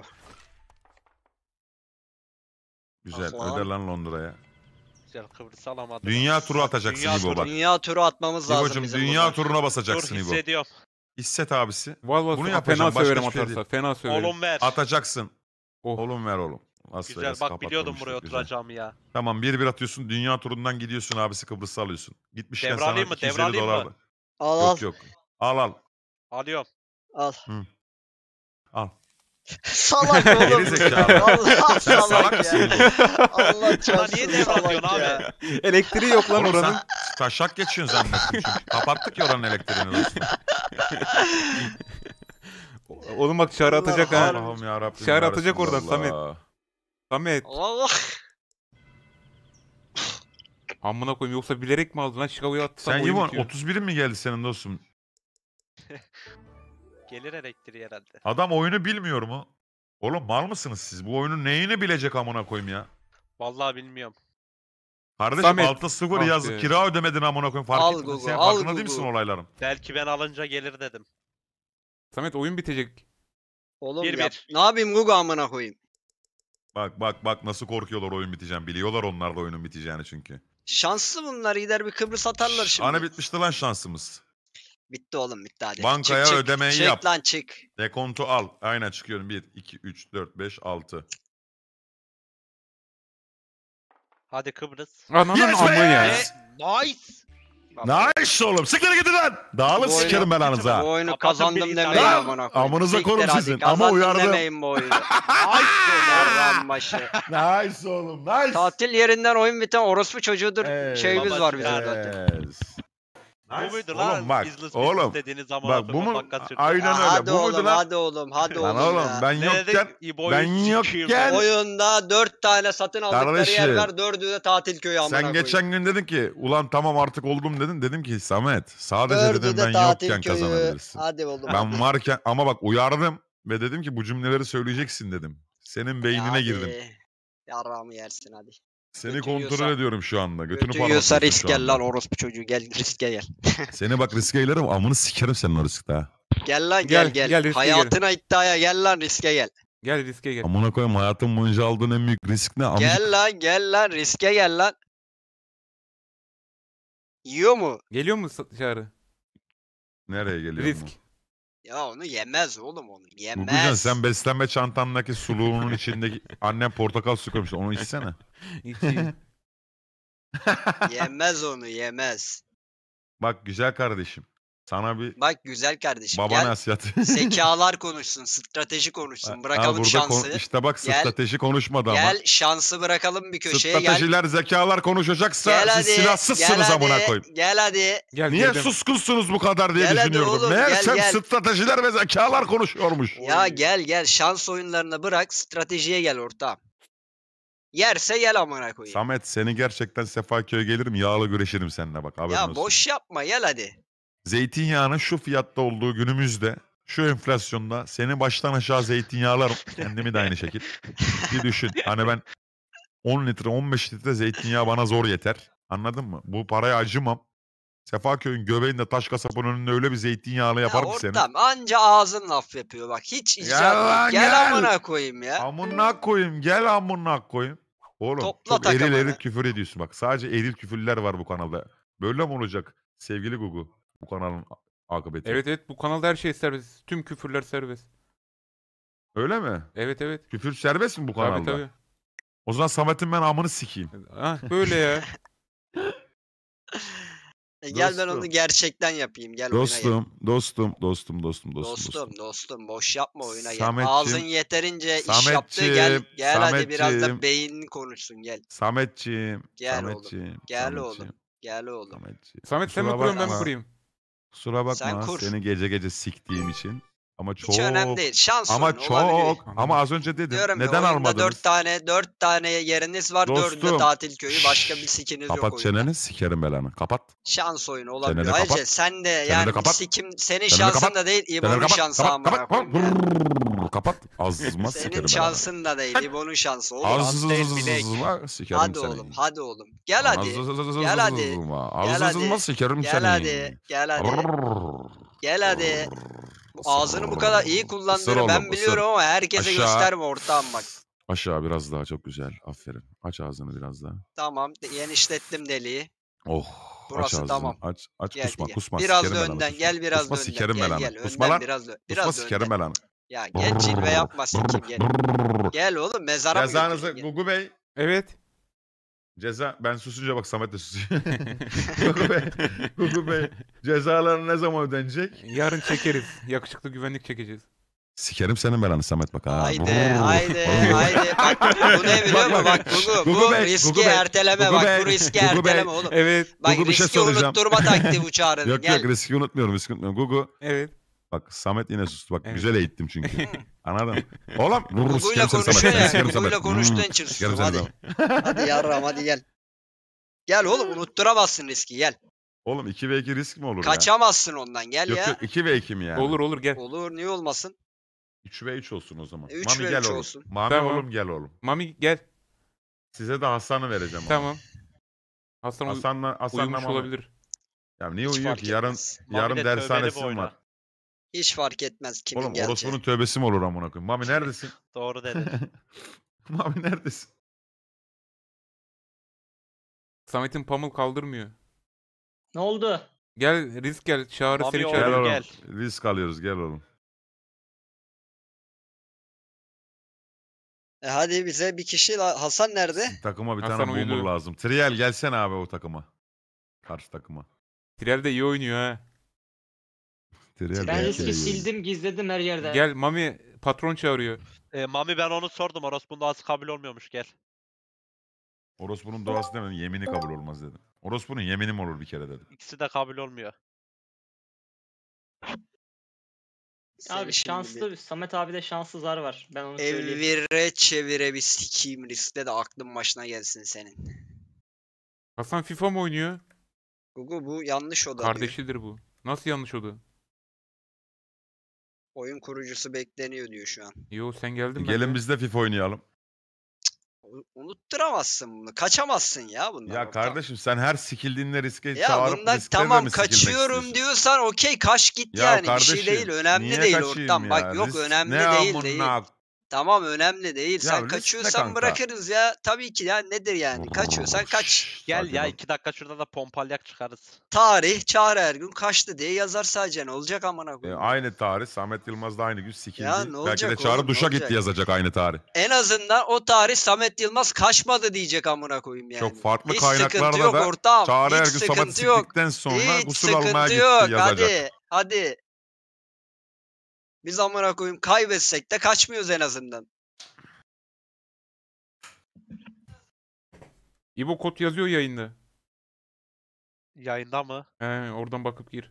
Güzel. Ah lan. Öde lan Londra'ya. Güzel Kıbrıs alamadım. Dünya turu atacaksın Dünya İbo turu. bak. Dünya turu atmamız lazım İbo'cum bizim dünya buradan. turuna Dur basacaksın İbo. hissediyorum. İsset abisi. Vallahi Bunu Bunu yapacağım, fena başka söverim hiçbir şey atarsa. Fena söverim. Oğlum ver. Atacaksın. Oh. Oğlum ver oğlum. Las Güzel Vegas'ı bak biliyordum kapattırmıştık, buraya güzel. oturacağım ya. Tamam bir bir atıyorsun. Dünya turundan gidiyorsun abisi Kıbrıs'ı alıyorsun. Gitmişken sana Devralayım mı, iki yüz elli devralayım dolar mı? da- Al al Yok yok. Al al. Alıyorum. al. Al. Salak oğlum. Geri zekalı. Allah Sen salak salak mısın ya. İbo? Allah çarpsın niye salak devralıyorsun ya. Elektriği yok lan Oğlum oranın. sen taşak geçiyorsun zannettim çünkü. Kapattık ya oranın elektriğini dostum. Oğlum bak çağrı Allah atacak ha. Allah. Allah'ım yarabbim. Şahar ya atacak oradan, Resulallah. Samet. Allah. Amına koyayım yoksa bilerek mi aldın lan Chicago'ya atsan Sen oyun İvan bitiyor. otuz birin mi geldi senin dostum? Gelir elektriği herhalde. Adam oyunu bilmiyor mu? Oğlum mal mısınız siz? Bu oyunun neyini bilecek amına koyayım ya? Vallahi bilmiyorum. Kardeşim Samet. altta sıfır Ah yaz be. kira ödemedin amına koyayım. Fark Al etmedin. Google, Sen al farkında değil misin Google. olayların? Belki ben alınca gelir dedim. Samet oyun bitecek. Oğlum Bir yap. bir. Ne yapayım Gugu amına koyayım. Bak bak bak nasıl korkuyorlar oyun biteceğini. Biliyorlar onlar da oyunun biteceğini çünkü. Şanslı bunlar, gider bir Kıbrıs atarlar şimdi. Hani bitmişti lan şansımız. Bitti oğlum bitti hadi. Bankaya çık, çık. ödemeyi çık yap. lan çık. Dekontu al. Aynen çıkıyorum. bir, iki, üç, dört, beş, altı. Hadi Kıbrıs. Ananın Yes amı be! ya. E, nice. Nice oğlum. Siktir gidin lan. Dağılın Bu oyunu- sikerim belanızı ha. Bu oyunu Kapatın kazandım bilgisayarı. demeyin Lan, amına koyayım. amınıza Siktir koyun hadi, sizin. Ama kazandım uyardım. demeyin bu oyunu. Yarram başı. Nice oğlum. Nice. Tatil yerinden oyun biten orospu çocuğudur. Evet. Şeyimiz Baba var bizim çıkar. zaten. Yes. Bu muydu Oğlum lan? bak, Business, oğlum, business dediğiniz zaman Bak bu mu? bakkat sürtün. Aynen Ya öyle. hadi Bu muydu oğlum, lan? hadi oğlum, hadi Lan oğlum, oğlum ya. ben Ne yokken dedik? İbo'yu ben sikeyim yokken- ben. Oyunda dört tane satın aldıkları Kardeşim, yer var. Dördü de tatil köyü amına sen koyayım. geçen gün dedin ki ulan tamam artık oldum dedin. Dedim ki Samet sadece Dördü dedim de ben tatil yokken köyü. kazanabilirsin. Hadi oğlum. Ben varken ama bak uyardım ve dedim ki bu cümleleri söyleyeceksin dedim. Senin beynine girdim. Yarramı yersin hadi. Seni götü kontrol yiyorsa- ediyorum şu anda. Götünü Götü yiyorsa parlatıyorsun risk şu gel anda. lan orospu çocuğu, gel riske gel. Seni bak riske ilerim amını sikerim senin o riskte ha. Gel lan Gel, gel gel. gel, riske Hayatına iddiaya gel lan, riske gel. Gel riske gel. Amına koyayım hayatım boyunca aldığın en büyük risk ne? Amcık. Gel lan gel lan, riske gel lan. Yiyor mu? Geliyor mu sa- Çağrı? Nereye geliyor Risk. bu? Ya onu yemez oğlum, onu yemez. Gugucan sen beslenme çantandaki suluğunun içindeki annem portakal su koymuş. Onu içsene. Hiç iyi. Yemez onu, yemez. Bak güzel kardeşim. Sana bir Bak güzel kardeşim, baba gel. nasihatı. Zekalar konuşsun, strateji konuşsun. Ha, Bırakalım burada şansı. kon- işte bak Gel. strateji konuşmadı ama. Gel şansı bırakalım bir köşeye, gel. Stratejiler zekalar konuşacaksa Gel siz hadi. silahsızsınız gel amına hadi, koyayım. Gel hadi. Gel Niye girdim. suskunsunuz bu kadar diye Gel hadi düşünüyordum. oğlum, Meğersem gel, gel. stratejiler ve zekalar konuşuyormuş. Ya gel gel, şans oyunlarını bırak, stratejiye gel ortağım. Yerse gel amına koyayım. Samet seni gerçekten Sefaköy'e gelirim yağlı güreşirim seninle bak haberin Ya olsun. boş yapma, gel hadi. Zeytinyağının şu fiyatta olduğu günümüzde şu enflasyonda seni baştan aşağı zeytinyağlarım. Kendimi de aynı şekil. Bir düşün hani ben on litre on beş litre zeytinyağı bana zor yeter. Anladın mı? Bu paraya acımam. Sefaköy'ün göbeğinde taş kasapın önünde öyle bir zeytinyağlı Ya yaparım ki seni. ortam anca ağzın laf yapıyor bak, hiç icraat Gel yok. lan, Gel, gel. amına koyayım ya. Amına koyayım gel amına koyayım. Oğlum Topla çok eril takımını. eril küfür ediyorsun bak. Sadece eril küfürler var bu kanalda. Böyle mi olacak sevgili Gugu? Bu kanalın a- akıbeti. Evet evet, bu kanalda her şey serbest. Tüm küfürler serbest. Öyle mi? Evet evet. Küfür serbest mi bu kanalda? Tabii tabii. O zaman Samet'in ben amını sikeyim. Ah böyle ya. E gel ben Dostum. onu gerçekten yapayım, gel oyuna gel. Dostum, dostum, dostum, dostum, dostum, dostum. Dostum, dostum, boş yapma, oyuna gel. Sametciğim, Ağzın yeterince iş yaptı, gel. Sametciğim, Gel hadi biraz da Sametciğim. beynin konuşsun, gel. Sametciğim, Gel oğlum, Sametciğim, gel Sametciğim, oğlum. Gel oğlum. Sametciğim. Samet sen mi Kusura kuruyorsun ben mi bakma. kurayım? Kusura bakma Sen kur. seni gece gece siktiğim için. Ama çok Hiç önemli değil. Şans ama oyunu olabiliyor. çok ama az önce dedim. Diyorum Neden ya, oyunda almadınız? dört tane dört tane yeriniz var. Dördünde Dostum, tatil köyü. Başka bir şşş, sikiniz yok Kapat oyunda. çeneni sikerim belanı. Kapat. Şans oyunu olabiliyor. Çeneni Ayrıca kapat. sen de Çeneni yani kapat. sikim senin Çeneni şansın kapat. da değil, Çeneni İbo'nun kapat. şansı Kapat. amına Kapat. koyayım ya. Kapat. Kapat. Azızma Senin sikerim belanı. şansın da değil, İbo'nun şansı oğlum. Azızma sikerim Hadi seni. oğlum, hadi oğlum. Gel hadi. Azızma Gel hadi. Gel Azızma hadi. sikerim Gel seni. hadi. Gel hadi. Gel hadi. Bu ağzını bu kadar iyi Isır kullandığını oğlum, ben ısır. biliyorum ama herkese Aşağı. gösterme ortağım bak. Aşağı biraz daha çok güzel. Aferin. Aç ağzını biraz daha. Tamam, de- genişlettim deliği. Oh. Burası aç ağzını. tamam. Aç aç Gel, kusma gel. kusma. Biraz sikerim da belanı, önden, kusma. gel biraz Kusma da önden. sikerim Gel belanı. gel, Kusma önden lan. biraz da Kusma biraz da sikerim önden. belanı. Ya gel, cilve yapma sikim gel. Gel oğlum, mezara mı Cezanızı götüreyim, gel. Gugu Bey. Evet. Ceza ben susunca bak Samet de susuyor. Gugu Bey. Gugu Bey. Cezaları ne zaman ödenecek? Yarın çekeriz. Yakışıklı güvenlik çekeceğiz. Sikerim senin belanı Samet bak ha. Haydi Brrr. haydi Oğlum, haydi. Bak bu ne biliyor musun? Bak Gugu, Gugu bu Bey, riski Gugu Bey, erteleme Gugu bak. Bey, Bu riski Gugu Bey. erteleme oğlum. Evet. Bak Gugu bir şey riski soracağım. unutturma taktiği bu çağrının. Yok Gel. yok riski unutmuyorum riski unutmuyorum. Gugu Evet. bak Samet yine sustu bak Evet. güzel eğittim çünkü. Anladın mı? Oğlum brrr, Gugu'yla sikerim seni konuşuyor Samet. ya. Sikerim Gugu'yla Samet. konuştuğun Hmm, için sikerim sustum. seni Hadi. Samet. Hadi yarram hadi gel. Gel oğlum, unutturamazsın riski, gel. Oğlum iki ve iki risk mi olur ya? Kaçamazsın ondan, gel Yok ya. yok iki ve iki mi yani? Olur olur gel. Olur, niye olmasın? üç ve üç olsun o zaman. E, üç Mami ve gel üç oğlum. olsun. Mami Tamam. oğlum gel oğlum. Mami gel. Size de Hasan'ı vereceğim. ama. Tamam. Hasan uy- Hasan'la Hasan'la uyumuş Mami. olabilir. Ya niye Hiç uyuyor fark ki? Yarın etmez. Mami yarın de tövbeli dershanesi bu oyuna. var. Hiç fark etmez kimin Oğlum geleceği. orospunun tövbesi mi olur amına koyayım? Mami neredesin? Doğru dedin. Mami neredesin? Samet'in pamuk kaldırmıyor. Ne oldu? Gel risk gel. Çağrı Mami seni oğlum, Gel çağırıyor. oğlum. gel. Risk alıyoruz gel oğlum. E hadi bize bir kişi la- Hasan nerede? Takıma bir Hasan tane uyudu. boomer lazım. Trial gelsene abi o takıma. Karşı takıma. Tirel de iyi oynuyor ha. Trial Ben belki riski de iyi. sildim gizledim her yerde. Gel Mami patron çağırıyor. E, Mami ben onu sordum. Orospu'nun duası kabul olmuyormuş gel. Orospu'nun duası demedim. Yemini kabul olmaz dedim. Orospu'nun yemini mi olur bir kere dedim. İkisi de kabul olmuyor. Seni Abi şimdi şanslı Samet abi de şanslı zar var. Ben onu bir söyleyeyim. Evire çevire bir sikiyim riskle de aklın başına gelsin senin. Hasan FIFA mı oynuyor? Gugu bu yanlış oda diyor. Kardeşidir bu. Nasıl yanlış oldu? Oyun kurucusu bekleniyor diyor şu an. Yo sen geldin mi? Gelin biz de FIFA oynayalım. U- Unutturamazsın bunu. Kaçamazsın ya bundan. Ya ortam. kardeşim sen her sikildiğinde riske Ya çağırıp bundan risklerle tamam mi sikilmek kaçıyorum istiyorsun? diyorsan okey kaç git Ya yani. Bir kardeşim, şey değil. Önemli niye değil kaçayım ortam. ya? Bak yok Risk önemli ne değil amına değil. k- Tamam önemli değil. Ya Sen risk ne kaçıyorsan kanka? bırakırız ya. Tabii ki ya nedir yani? Kaçıyorsan kaç. Şşş, Gel sakin ya ol. iki dakika şurada da pompalyak çıkarız. Tarih Çağrı Ergün kaçtı diye yazar sadece. Ne olacak amına E, koyayım? aynı tarih Samet Yılmaz da aynı gün sikildi. Ya ne Belki olacak de Çağrı oğlum, ne duşa olacak? gitti yazacak aynı tarih. En azından o tarih Samet Yılmaz kaçmadı diyecek amına koyayım yani. Çok farklı Hiç sıkıntı kaynaklarda yok da ortam. Çağrı Hiç Ergün Samet sıkıntı yok. siktikten sonra Hiç gusül almaya sıkıntı gitti yok. yazacak. Hadi. Hadi. Biz amına koyayım kaybetsek de kaçmıyoruz en azından. İbo kod yazıyor yayında. Yayında mı? He oradan bakıp gir.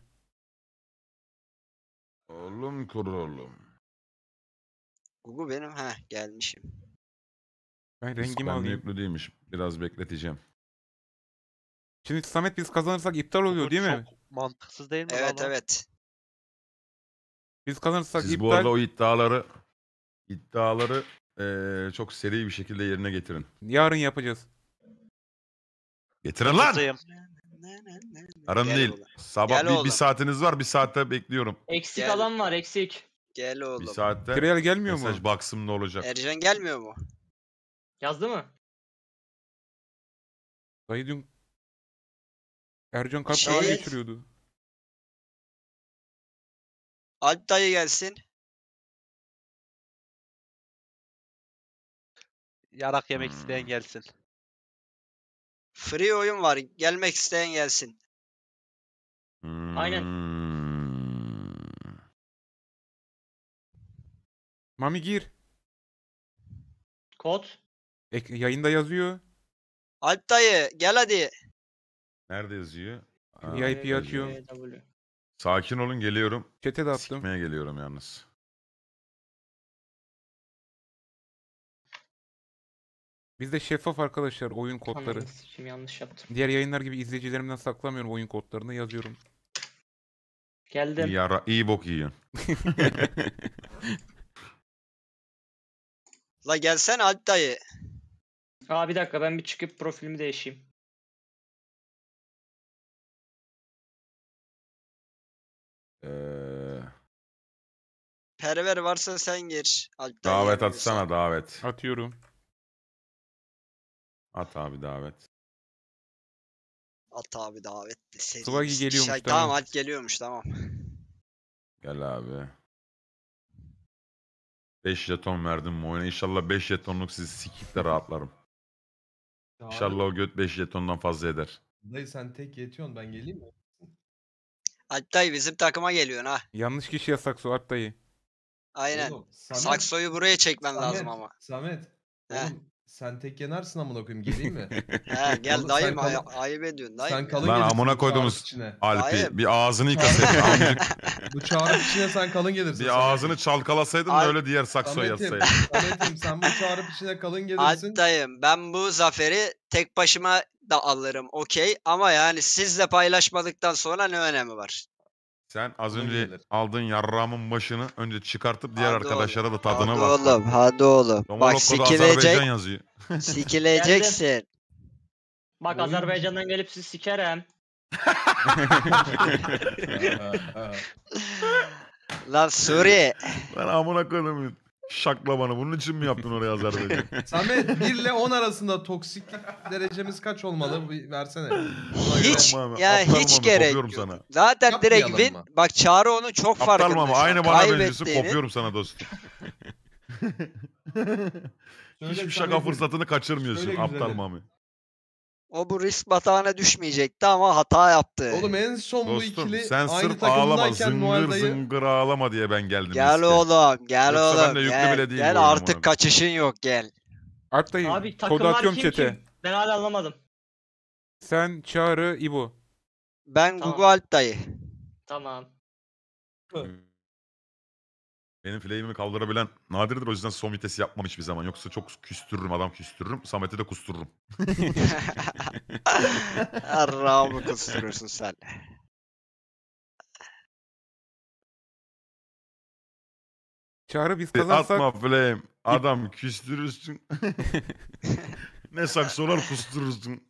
Oğlum kur oğlum. Gugu benim ha gelmişim. Ben rengimi Rengimi alayım. yüklü değilmiş. Biraz bekleteceğim. Şimdi Samet biz kazanırsak iptal oluyor Bu değil mi? Çok mantıksız değil mi Evet lan o? evet. Biz kazanırsak Siz bu iptal. arada o iddiaları iddiaları eee, çok seri bir şekilde yerine getirin. Yarın yapacağız. Getirin lan! Kızıyım. Arın Gel değil. oğlum. Sabah Gel bir, bir oğlum. saatiniz var. Bir saatte bekliyorum. Eksik Gel. alan var eksik. Gel Bir oğlum. saatte Trial gelmiyor mesaj mu? box'ımda olacak. Ercan gelmiyor mu? Yazdı mı? Dayı dün Ercan kart Şey- daha geçiriyordu. Alp dayı gelsin. Yarak yemek Hmm. isteyen gelsin. Free oyun var. Gelmek isteyen gelsin. Aynen. Hmm. Mami gir. Kod. Ek- yayında yazıyor. Alp dayı gel hadi. Nerede yazıyor? Ha, V I P yazıyor. açıyorum. E W. Sakin olun geliyorum. Chat'e de attım. Sikmeye geliyorum yalnız. Bizde şeffaf arkadaşlar oyun kodları. Ananı sikeyim, yanlış yaptım. Diğer yayınlar gibi izleyicilerimden saklamıyorum oyun kodlarını yazıyorum. Geldim. İyi, yara, iyi bok yiyorsun. La gelsene Alp dayı. Aa bir dakika ben bir çıkıp profilimi değişeyim. Ee, Perver varsa sen gir. Alp dayı davet gelmiyorsa. atsana davet. Atıyorum. At abi davet. At abi davetli. seri Swaggy bir geliyormuş, şey. tamam. Tamam Alp geliyormuş tamam. Gel abi. beş jeton verdim bu oyuna. İnşallah beş jetonluk sizi sikip de rahatlarım. İnşallah o göt beş jetondan fazla eder. Dayı sen tek yetiyorsun ben geleyim mi? Alp dayı bizim takıma geliyorsun ha. Yanlış kişi yasak Suat dayı. Aynen. Oğlum, Samet, Saksoyu buraya çekmen Samet, lazım ama. Samet. He. Oğlum sen tek yenersin amına koyayım geleyim mi? He gel Oğlum, dayım sen ay- kalın- ayıp ediyorsun dayım. sen ya. kalın Lan gelirsin amına bu koyduğumuz çağrı içine. Alp'i Hayır. bir ağzını yıkasaydın. amcık. Bu çağrı içine sen kalın gelirsin. Bir ağzını çalkalasaydın da Al- öyle diğer saksoya Samet'im, yazsaydın. Samet'im sen bu çağrı içine kalın gelirsin. Alp dayım ben bu zaferi tek başıma da alırım okey ama yani sizle paylaşmadıktan sonra ne önemi var? Sen az Kalın önce gelir. aldığın yarrağımın başını önce çıkartıp diğer Hadi arkadaşlara da tadına Hadi bak. oğlum hadi oğlum. Bak Domolokko'da Azerbaycan sikilecek, yazıyor. sikileceksin. Bak Oyun- Azerbaycan'dan gelip sizi sikerem. Lan Suriye. Lan amına koydum. Şakla bana. Bunun için mi yaptın oraya Azerbaycan? Samet bir ile on arasında toksiklik derecemiz kaç olmalı? Bir versene. Ona göre- Hiç Yapma abi, ya aptal hiç mı? gerek Kopuyorum yok. sana. Zaten direkt Yapmayalım win. mı? Bak Çağrı onun çok Aptal farkında. mı ama? şu an. Aynı bana benziyorsun. Kaybettiğinin- Kopuyorum sana dostum. Şöyle Hiçbir Samet'im, şaka fırsatını kaçırmıyorsun. şöyle Aptal güzelim. mami. O bu risk batağına düşmeyecekti ama hata yaptı. Oğlum en son bu Dostum ikili sen aynı sırf ağlama takımdayken Noel zıngır dayı zıngır ağlama diye ben geldim Gel riske. oğlum, gel Yoksa ben oğlum, de yüklü gel. bile değil bu Gel oyun amına artık koyayım. kaçışın yok gel. Alp dayı Abi kodu takımlar atıyorum kim chat'e. kim? Ben hala anlamadım. Sen, Çağrı, İbo. Ben Tamam. Gugu Alp dayı. Tamam. Benim flame'imi kaldırabilen nadirdir, o yüzden son vitesi yapmam hiçbir zaman. Yoksa çok küstürürüm, adam küstürürüm. Samet'i de kustururum. Arrağımı kusturursun sen. Çağrı biz kazansak Atma flame. Adam küstürürsün. Ne saksolar kusturursun.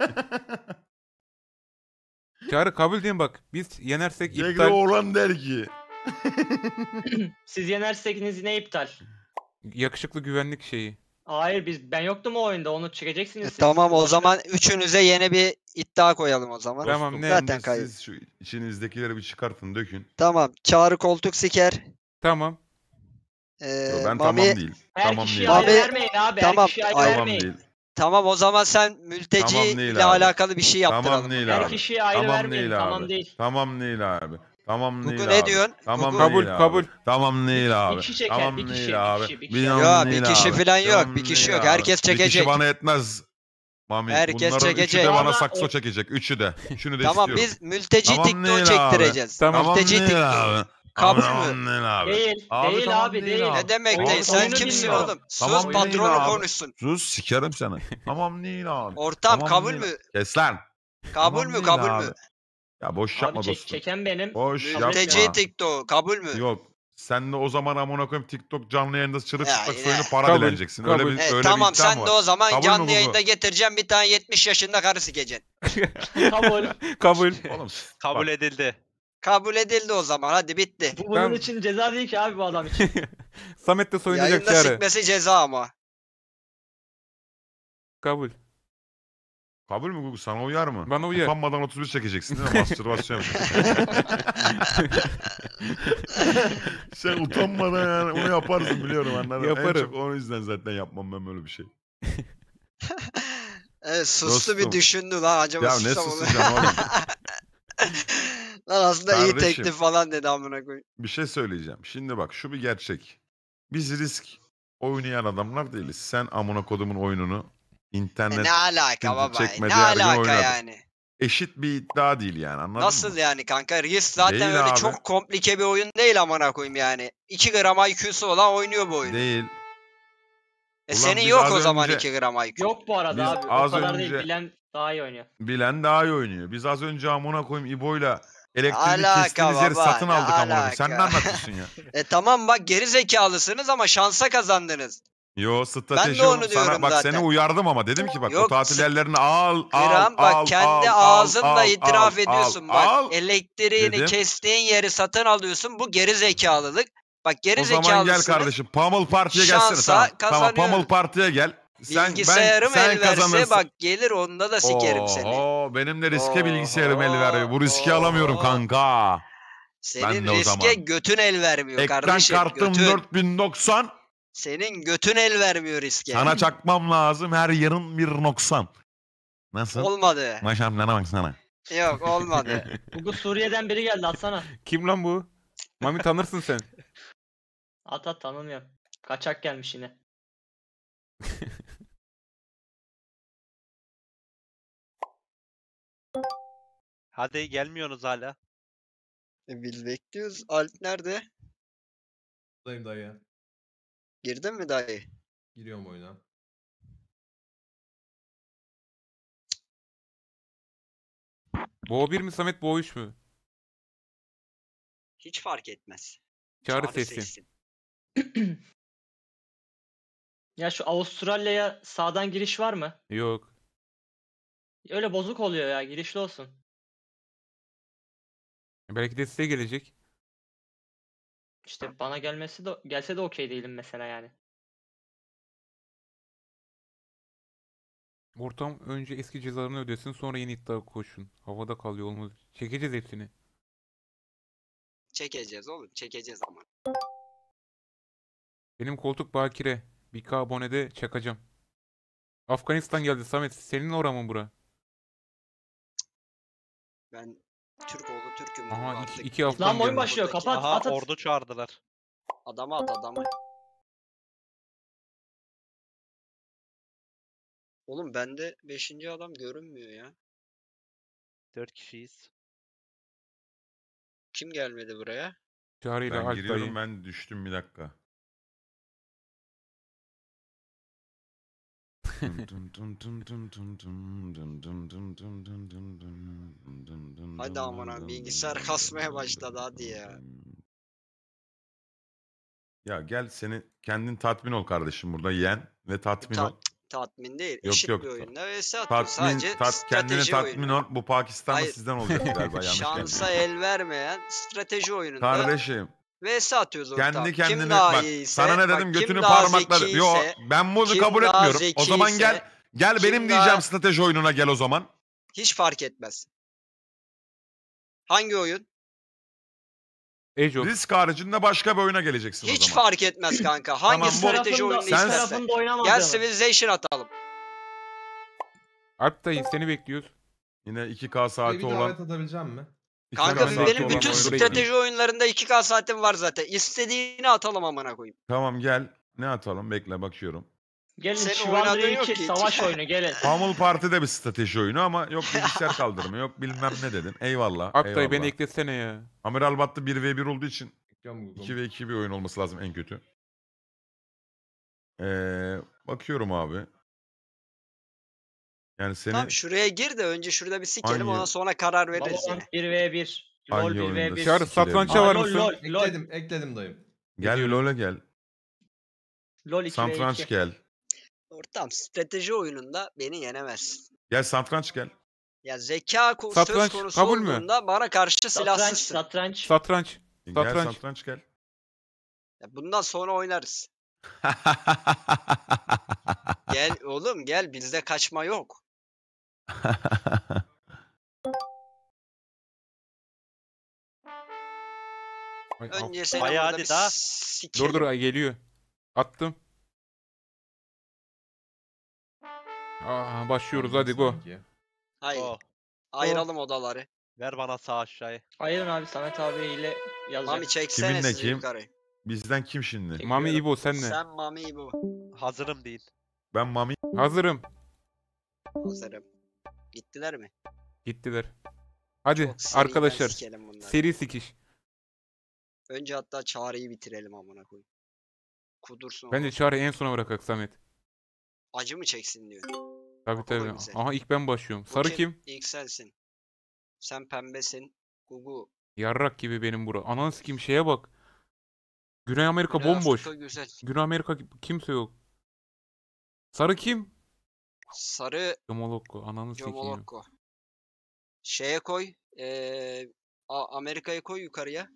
Çağrı kabul diyeyim bak. Biz yenersek Cegre iptal. oğlan der ki. Siz yenerseniz yine iptal. Yakışıklı güvenlik şeyi. Hayır biz ben yoktum o oyunda onu çekeceksiniz E, siz. tamam o Başka- zaman üçünüze yeni bir iddia koyalım o zaman. Tamam, Dostum, ne? Zaten şimdi kayıp. siz şu içinizdekileri bir çıkartın, dökün. Tamam. Çağrı koltuk siker. Tamam. Ee, Yo, ben Mami- tamam değil. Her tamam kişiye değil. ayrı Abi, vermeyin abi. tamam, Her kişiye ayrı ay- Tamam vermeyin. değil. Tamam o zaman sen mülteci Tamam değil ile abi. alakalı bir şey yaptıralım. Tamam değil Her abi. kişiye ayrı Tamam vermeyin. değil Tamam abi. değil. Tamam değil abi. Tamam Gugu değil ne abi. diyorsun? Tamam Gugu- Kabul, değil abi. kabul. Tamam değil Bir- abi. bir kişi çeker, Tamam bir kişi, değil bir abi. kişi, bir kişi. Tamam Ya, bir değil kişi abi. falan yok, Tamam bir kişi değil yok. abi. Herkes Bir çekecek. kişi bana yetmez. Mami, Herkes bunların üçü çekecek. de bana Ama sakso o- çekecek. Üçü de. Üçünü de Tamam istiyorum. biz mülteci Tamam TikTok değil abi. çektireceğiz. Tamam. Mülteci değil TikTok. abi. Kabul Tamam mü? değil abi. Değil. Abi değil tamam abi değil değil. abi. Ne demek Oyun- değil? Sen oyunu kimsin bilmiyorum. oğlum? Sus Tamam değil patronla abi. konuşsun. Sus sikerim seni. Tamam değil abi. Ortam Tamam kabul değil. mü? Kes lan. Kabul Tamam mü değil kabul abi. mü? Ya boş Abi yapma çek, dostum. çeken benim. Boş Mülteci yapma. TikTok kabul mü? Yok. Sen de o zaman amına koyayım TikTok canlı yayında çırılçıplak yine. soyunup para Kabul, dileneceksin. kabul. Öyle bir E, öyle tamam bir iddia sen mı de var? o zaman Kabul mü canlı bu? yayında getireceğim bir tane yetmiş yaşında karı sikeceksin. Kabul. Kabul. Oğlum Kabul bak, edildi. Kabul edildi o zaman hadi bitti. Bu bunun Ben- için ceza değil ki abi bu adam için. Samet de soyunacak Yayında Çağrı. sikmesi ceza ama. Kabul. kabul mü Google? Sana uyar mı? Bana uyar. Utanmadan otuz bir çekeceksin değil mi? Mastürbasyon yapacaksın. Sen utanmadan yani onu yaparsın biliyorum anladın. En Yaparım. çok o yüzden zaten yapmam ben böyle bir şey. Evet sustu bir Dostum. düşündü lan acaba Ya ne sussam olur. susacağım oğlum? Lan aslında iyi Kardeşim. teklif falan dedi amına koyayım. Bir şey söyleyeceğim. Şimdi bak şu bir gerçek. Biz risk oynayan adamlar değiliz. Sen amına kodumun oyununu E, internet ne alaka sıkıntı baba? çekmedi, Ne her gün alaka oynadı. yani? eşit bir iddia değil yani anladın Nasıl mı? yani kanka? Risk zaten Değil öyle abi. çok komplike bir oyun değil amına koyayım yani. iki gram I Q'su olan oynuyor bu oyunu. Değil. E Ulan senin biz yok az o zaman önce- iki gram I Q. Yok bu arada Biz abi. O az kadar değil. önce- Bilen daha iyi oynuyor. Bilen daha iyi oynuyor. Biz az önce amına koyayım İbo'yla elektriği Alaka kestiğimiz yeri baba, satın ne aldık amına koyayım. Sen ne alaka? anlatıyorsun ya? E tamam bak geri zekalısınız ama şansa kazandınız. Yo strateji onu oğlum. Sana diyorum bak zaten. seni uyardım ama dedim ki bak Yok, o tatil s- yerlerini al al Gram al bak kendi al, ağzınla al, itiraf al, ediyorsun. al, bak al. elektriğini dedim. kestiğin yeri satın alıyorsun. Bu geri zekalılık. Bak geri O zaman gel zekalısınız. kardeşim Pummel Parti'ye gelsene Şansa tamam. Tamam kazanıyoruz. Pummel Parti'ye gel. Sen, Bilgisayarım ben, sen el verse kazanırsın. bak gelir onda da sikerim seni. Oo, benim de riske bilgisayarım el Oho, veriyor. Bu riski alamıyorum oho. kanka. Senin ben de o riske zaman. götün el vermiyor Ekran kardeşim. kartım götün. dört bin doksan. Senin götün el vermiyor riske. Sana çakmam lazım her yarın bir noksan. Nasıl? Olmadı. Maşamlana baksana. Yok olmadı. Bugün Suriye'den biri geldi atsana. Kim lan bu? Mami tanırsın sen. At at tanımıyorum. Kaçak gelmiş yine. Hadi gelmiyorsunuz hala. E, Biz bekliyoruz. Alp nerede? Buradayım dayı. Girdin mi dayı? Giriyorum oyuna. Bo bir mi Samet, Bo üç mü? Hiç fark etmez. Çağrı Çağrı seçsin. seçsin. Ya şu Avustralya'ya sağdan giriş var mı? Yok. Öyle bozuk oluyor ya. Girişli olsun. Belki de size gelecek. İşte bana gelmesi de gelse de okey değilim mesela yani. Ortam önce eski cezalarını ödesin, sonra yeni iddia koşun. Havada kalıyor olmaz. Çekeceğiz hepsini. Çekeceğiz oğlum. Çekeceğiz ama. Benim koltuk bakire. bir K abonede çakacağım. Afganistan geldi Samet. Senin oran mı bura? Ben Türk oğlu Türk'üm. Aha, Aha, iki- iki hafta Lan oyun gelmiş. başlıyor. Buradaki- Kapat. Aha At at. ordu çağırdılar. Adamı at adamı. Oğlum bende beşinci adam görünmüyor ya. Dört kişiyiz. Kim gelmedi buraya? Çağrı'yla Ben Alp giriyorum, dayı. ben düştüm bir dakika. Hadi amına, bilgisayar kasmaya başladı, hadi ya. Ya gel, seni kendin tatmin ol kardeşim, burada yen ve tatmin Ta- ol. tatmin değil. Yok, Eşit yok. bir oyunda vs atıyor. Tatmin, Sadece tat, kendine strateji tatmin oyunu. ol. Bu Pakistan'da Hayır. sizden olacak galiba, yanlış Şansa geldi. el vermeyen strateji oyununda Kardeşim, vs atıyoruz ortam. kendi Kim kendine daha bak, iyiyse, sana ne bak, dedim, kim götünü daha parmakla. zekiyse, Yo, ben bunu kim kabul daha etmiyorum. O zaman zekiyse, gel, gel kim benim daha- diyeceğim strateji oyununa gel o zaman. hiç fark etmez. Hangi oyun? Age of. Risk haricinde başka bir oyuna geleceksin o Hiç zaman. fark etmez kanka. Hangi Tamam, bu- strateji Tarafında, oyunu iki Sen- istersen. tarafında oynamadığım. Gel Civilization atalım. Alp dayı seni bekliyoruz. Yine iki K Buraya saati bir olan. davet atabileceğim mi? iki Kanka K ben saati benim olan bütün oyunu strateji strateji bekliyorum. oyunlarında iki K saatim var zaten. İstediğini atalım amına koyayım. Tamam gel. Ne atalım? Bekle, bakıyorum. Gelin Senin Chivalry oynadığın yok iki ki hiç. savaş oyunu gelin. Pummel Party'de bir strateji oyunu ama yok bilgisayar kaldırımı, yok bilmem ne dedin. Eyvallah. Alp dayı beni eyvallah. eklesene ya. Amiral Battı bir ve bir olduğu için Bekliyorum Google. iki ve iki bir oyun olması lazım en kötü. Ee, bakıyorum abi. Yani seni Tamam, şuraya gir de önce şurada bir sikelim, Hangi- ona sonra karar veririz yine. Valorant bir ve bir. LoL Hangi bir oyunda ve bir. Çağrı Sikilerim. satrança Aa, var lol, mısın? lol. Ekledim, ekledim dayım. gel Ediyorum. LoL'e gel. LoL iki ve Satranç iki. gel. Ortam strateji oyununda beni yenemez. Gel satranç gel. Ya zeka ko- söz Satranç konusu kabul mü? olduğunda bana karşı Satranç, silahsızsın. satranç. Satranç. Gel Satranç. satranç gel. Ya bundan sonra oynarız. Gel oğlum gel, bizde kaçma yok. Ay, Önce al. seni Bayağı burada hadi bir daha. sikelim. Dur dur ay, geliyor. Attım. Aa, başlıyoruz hadi go. Sanki. Hayır. Oh. Ayıralım odaları. Ver bana sağ aşağıya. Ayırın abi Samet abiyle yazacak. Mami çeksene Kiminle sizi kim? yukarı. Bizden kim şimdi? Kim? Mami İbo sen ne? Sen Mami bu. Hazırım değil. Ben Mami. Hazırım. Hazırım. Gittiler mi? Gittiler. Hadi Çok seriden arkadaşlar. sikelim bunları. Seri sikiş. Önce hatta Çağrı'yı bitirelim amına koyayım. Kudursun. Bence o. Çağrı en sona bırakak Samet. Acı mı çeksin diyor. Tabii Bak, o da tabii. güzel. Aha ilk ben başlıyorum. Bu Sarı kim? İlk sensin. Sen pembesin. Gugu. Yarrak gibi benim bura. Ananı sikeyim şeye bak. Güney Amerika Güney bomboş. Afrika güzel. Güney Amerika kimse yok. Sarı kim? Sarı Yomolokko. Ananı sikeyim. Jomolokko. Şeye koy. Eee A- Amerika'yı koy yukarıya.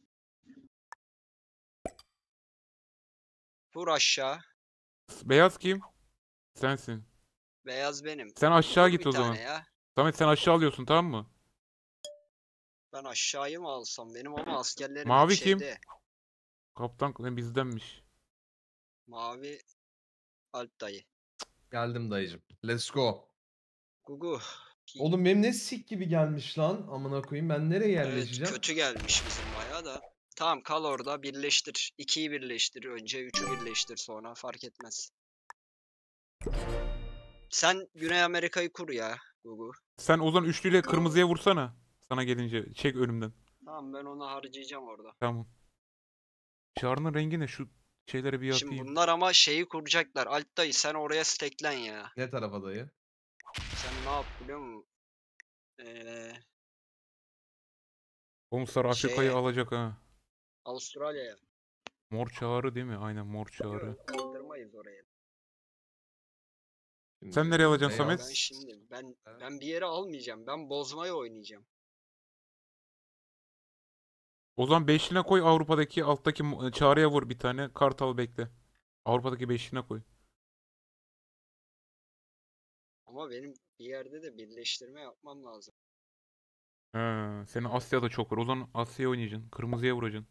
Vur aşağı. Beyaz kim? Sensin. Beyaz benim. Sen aşağı Vur git bir o tane zaman. ya. Samet sen aşağı alıyorsun tamam mı? Ben aşağıyı mı alsam? Benim ama askerlerim Mavi hep kim? şeyde. Kaptan ne bizdenmiş. Mavi Alp dayı. Geldim dayıcım. Let's go. Gugu. Oğlum benim ne sik gibi gelmiş lan amına koyayım. Ben nereye Evet, yerleşeceğim? kötü gelmiş bizim bayağı da. Tamam, kal orada, birleştir. ikiyi birleştir önce, üçü birleştir sonra, fark etmez. Sen Güney Amerika'yı kur ya Gugu. Sen Ozan üçlüyle kırmızıya vursana. Sana gelince çek önümden. Tamam, ben onu harcayacağım orada. Tamam. Çağrı'nın rengi ne? Şu şeyleri bir Şimdi yapayım. bunlar ama şeyi kuracaklar. Alp dayı sen oraya steklen ya. Ne tarafa dayı? Sen ne yap biliyor musun? Ee, Oğlum Sarı Afrika'yı şeye- alacak ha. Avustralya'ya. Mor Çağrı değil mi? Aynen Mor Çağrı. Yok, kaldırmayız oraya. Şimdi Sen nereye alacaksın beyaz- Samet? Ben şimdi ben ben bir yere almayacağım. Ben bozmaya oynayacağım. O zaman beşline koy Avrupa'daki alttaki mo- Çağrı'ya vur bir tane. Kartal bekle. Avrupa'daki beşline koy. Ama benim bir yerde de birleştirme yapmam lazım. He, senin Asya'da çok var. O zaman Asya'ya oynayacaksın. Kırmızıya vuracaksın.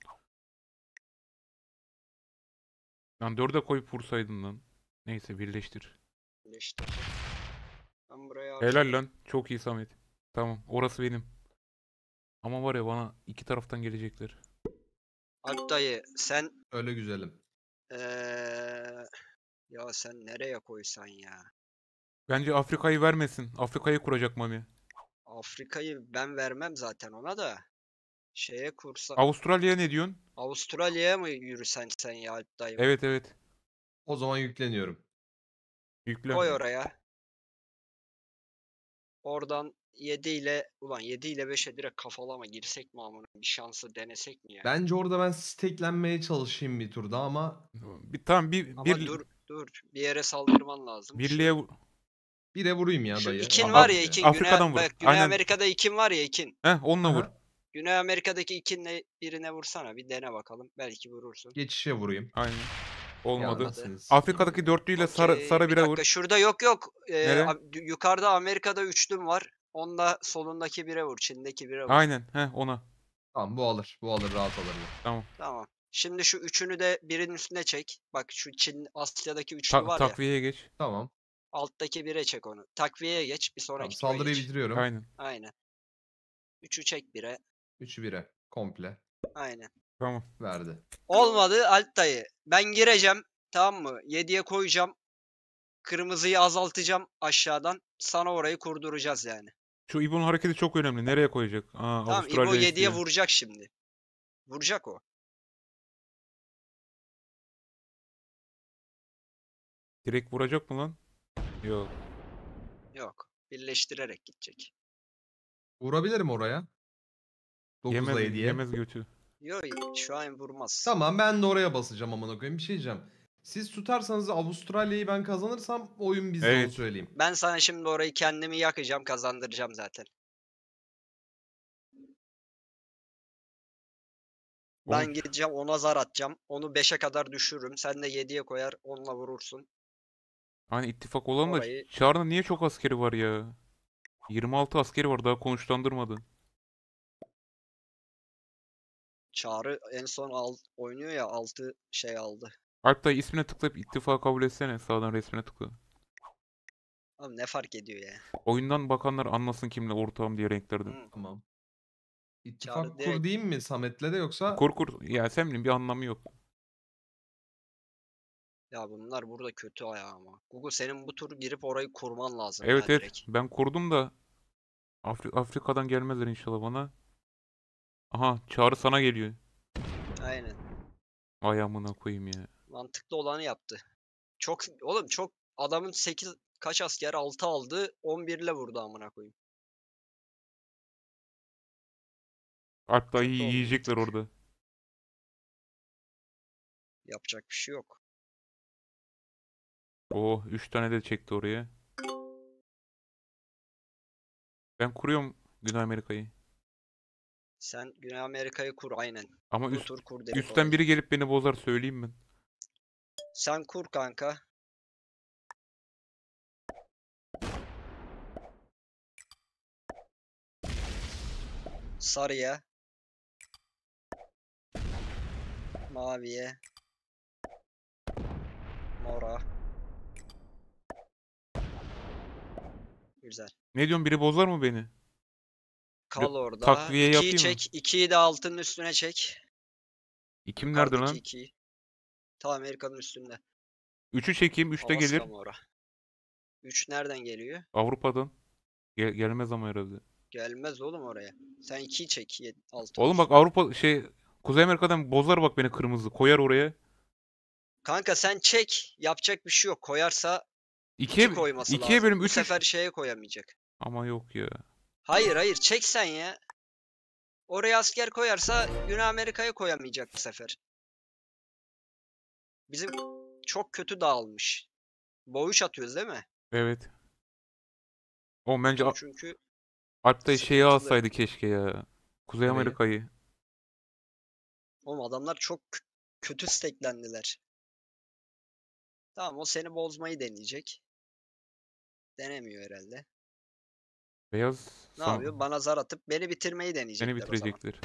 Lan dörde koyup vursaydın lan. Neyse birleştir. Birleştir. Ben buraya Helal lan. Çok iyi Samet. Tamam. Orası benim. Ama var ya bana iki taraftan gelecekler. Alp dayı sen Öyle güzelim. eee ya sen nereye koysan ya? Bence Afrika'yı vermesin. Afrika'yı kuracak Mami. Afrika'yı ben vermem zaten ona da. Şeye kursa Avustralya'ya ne diyorsun? Avustralya'ya mı yürüsen sen ya Alp dayım? Evet evet. O zaman yükleniyorum. Yükle. Koy oraya. Oradan yedi ile ulan yedi ile beşe direkt kafalama girsek mi amına bir şansı denesek mi ya? Bence orada ben steklenmeye çalışayım bir turda ama Bir, tamam bir, Ama bir dur dur bir yere saldırman lazım. birliğe Şu, vu- bire vurayım ya şu dayı. ikin Ama var ya bize. ikin Afrika'dan Güney, vur. bak Güney Aynen. Amerika'da ikin var ya ikin. Heh onunla vur. Aha. Güney Amerika'daki ikinle birine vursana bir dene bakalım. Belki vurursun. Geçişe vurayım. Aynen. Olmadı. Ya nasılsınız sikeyim Afrika'daki ya. dörtlüyle sarı Okey, sarı bir bire vur. dakika şurada yok yok. Ee, Nere? a- yukarıda Amerika'da üçlüm var. Onda solundaki bire vur. Çin'deki bire vur. Aynen. Heh ona. Tamam bu alır. Bu alır rahat alır. bu. Tamam. Tamam. Şimdi şu üçünü de birinin üstüne çek. Bak şu Çin Asya'daki üçlü Ta- var ya. takviyeye geç. Tamam. Alttaki bire çek onu. Takviyeye geç. Bir Tamam sonraki tura saldırıyı geç. bitiriyorum. Aynen. Aynen. Üçü çek bire. Üçü bire. Komple. Aynen. Tamam. Verdi. Olmadı Alp dayı. Ben gireceğim. Tamam mı? yediye koyacağım. Kırmızıyı azaltacağım aşağıdan. Sana orayı kurduracağız yani. Şu İbo'nun hareketi çok önemli. Nereye koyacak? Aa, Tamam Avustralya İbo yediye istiyor. vuracak şimdi. Vuracak o. Direkt vuracak mı lan? Yok. Yok. Birleştirerek gidecek. Vurabilirim oraya. dokuzla Yemez, yediye. yemez götü. Yok şu an vurmaz. Tamam ben de oraya basacağım amına koyayım. Bir şey diyeceğim. Siz tutarsanız Avustralya'yı ben kazanırsam oyun bizde onu Evet. söyleyeyim. Ben sana şimdi orayı kendimi yakacağım, kazandıracağım zaten. Ben Onu- gideceğim ona zar atacağım. Onu beşe kadar düşürürüm. Sen de yediye koyar onunla vurursun. Hani ittifak olan da Orayı- Çağrı'nın niye çok askeri var ya? yirmi altı askeri var daha konuşlandırmadı. Çağrı en son al, oynuyor ya altı şey aldı. Alp dayı ismine tıklayıp ittifakı kabul etsene. Sağdan resmine tıkla. Ama ne fark ediyor ya? Oyundan bakanlar anlasın kimle ortağım diye renklerden. Hı. Tamam. İttifak Çağrı kur direkt- diyeyim mi Samet'le de yoksa? Kur kur. Ya sen bileyim bir anlamı yok. Ya bunlar burada kötü ayağı ama. Google senin bu tur girip orayı kurman lazım Evet ya evet. direkt. Ben kurdum da Afri- Afrika'dan gelmezler inşallah bana. Aha Çağrı sana geliyor. Aynen. Ay amına koyayım ya. Mantıklı olanı yaptı. Çok oğlum çok adamın sekiz kaç asker altı aldı on bir ile vurdu amına koyayım. Alp dayı Kötü oldu bir yiyecekler tık. orada. Yapacak bir şey yok. Oh üç tane de çekti oraya. Ben kuruyorum Güney Amerika'yı. Sen Güney Amerika'yı kur aynen. Ama Bu üst, tur kur direkt üstten orayı. biri gelip beni bozar söyleyeyim ben. Sen kur kanka. Sarıya. Maviye. Mora. Güzel. Ne diyorsun biri bozar mı beni? Kal orada. takviye ikiyi yapayım mı? çek. ikiyi de altının üstüne çek. İkim nerede Yukarıdaki lan? ikiyi. Ta Amerika'nın üstünde. Üçü çekeyim. Üçte Alaska gelir. Mora. üç nereden geliyor? Avrupa'dan. Gel- gelmez ama herhalde. Gelmez oğlum oraya. Sen ikiyi çek. yedi- altı Oğlum bak olsun. Avrupa şey Kuzey Amerika'dan bozar bak beni kırmızı. Koyar oraya. Kanka sen çek. Yapacak bir şey yok. Koyarsa İkiye, iki koyması ikiye lazım. bölüm Bu üç. sefer şeye koyamayacak. Ama yok ya. Hayır hayır çek sen ya. Oraya asker koyarsa Güney Amerika'ya koyamayacak bu sefer. Bizim çok kötü dağılmış. Boğuş atıyoruz değil mi? Evet. O bence A- Çünkü Alp dayı şeyi sıkıntılı. alsaydı keşke ya. Kuzey Nereyi? Amerika'yı. oğlum adamlar çok k- kötü steklendiler. Tamam o seni bozmayı deneyecek. Denemiyor herhalde. Beyaz Ne san- yapıyor? Bana zar atıp beni bitirmeyi deneyecekler beni o zaman. bitirecekler.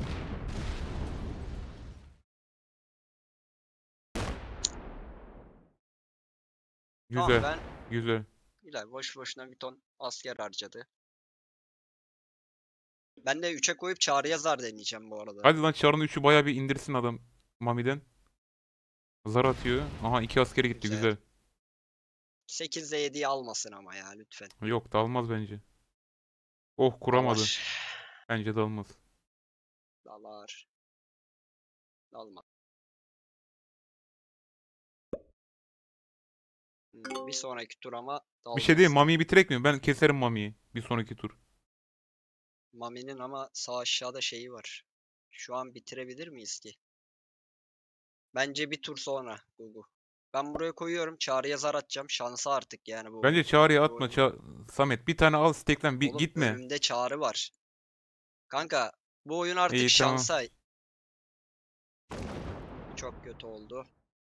Tamam Güzel. ben Güzel. İlahi boş boşuna bir ton asker harcadı. Ben de üçe koyup Çağrı'ya zar deneyeceğim bu arada. Hadi lan Çar'ın üçü bayağı bir indirsin adam Mami'den. Zar atıyor. Aha iki askeri gitti Güzel. güzel. sekizde yediyi almasın ama ya lütfen. Yok dalmaz bence. Oh kuramadı. Dalar. Bence dalmaz. Dalar. Dalma. Hmm, bir sonraki tur ama Bir şey diyeyim dalmaz. Mami'yi bitirek mi? Ben keserim Mami'yi bir sonraki tur. Mami'nin ama sağ aşağıda şeyi var. Şu an bitirebilir miyiz ki? Bence bir tur sonra Gugu. Ben buraya koyuyorum. Çağrı'ya zar atacağım. Şansa artık yani bu. Bence Çağrı'ya bu atma. oyun. Ça- Samet bir tane al steklen bir Oğlum, gitme. önümde Çağrı var. Kanka bu oyun artık İyi, tamam. şansa. Çok kötü oldu.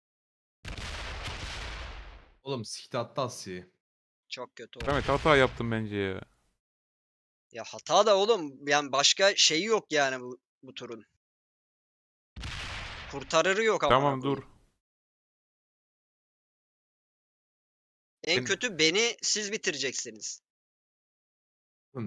Oğlum sikti attı Asya'yı. Çok kötü oldu. Samet hata yaptım bence ya. Ya hata da oğlum yani başka şeyi yok yani bu, bu turun. Kurtarırı yok ama. Tamam dur. En Ben- kötü beni siz bitireceksiniz. Hı.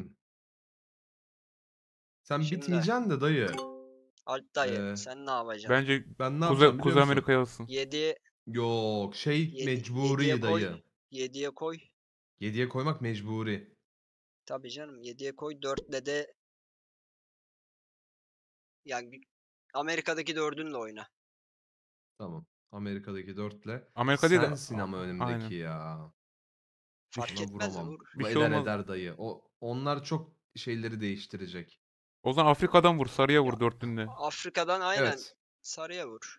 Sen Şimdi- bitmeyeceksin de dayı. Alp dayı Ee, sen ne yapacaksın? Bence Ben ne Kuzey, yapacağım biliyor Kuzey musun? Amerika'ya alsın. yediye Yok şey Yedi- mecburi yediye koy. dayı. yediye koy. yediye koymak mecburi. Tabii canım yediye koy. dörtle de yani Amerika'daki dördünle oyna. Tamam. Amerika'daki dörtle. Amerika değil de- Sensin ama önümdeki Aynen. ya. Fark Şuna etmez vuramam. vur. Bir Bu şey eder olmaz. eder dayı. O onlar çok şeyleri değiştirecek. O zaman Afrika'dan vur. Sarıya vur dörtlünle. Afrika'dan aynen Evet. sarıya vur.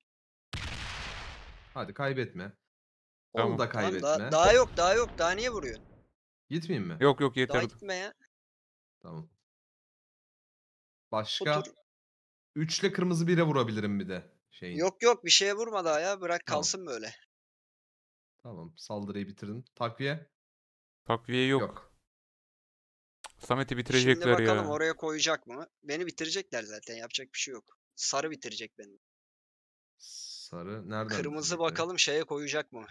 Hadi kaybetme. Tamam. Onu da Tamam, kaybetme. daha, daha yok daha yok. Daha niye vuruyorsun? Gitmeyeyim mi? Yok yok Daha yeter. gitme ya. Tamam. Bu Başka tur. üçle kırmızı bire vurabilirim bir de şeyin. Yok yok bir şeye vurma daha ya. Bırak Tamam. kalsın böyle. Tamam. Saldırıyı bitirdin. Takviye? Takviye yok. Yok. Samet'i Şimdi bitirecekler bakalım ya. oraya koyacak mı? Beni bitirecekler zaten. Yapacak bir şey yok. Sarı bitirecek beni. Sarı. Nereden Kırmızı bitirecek beni? bakalım şeye koyacak mı?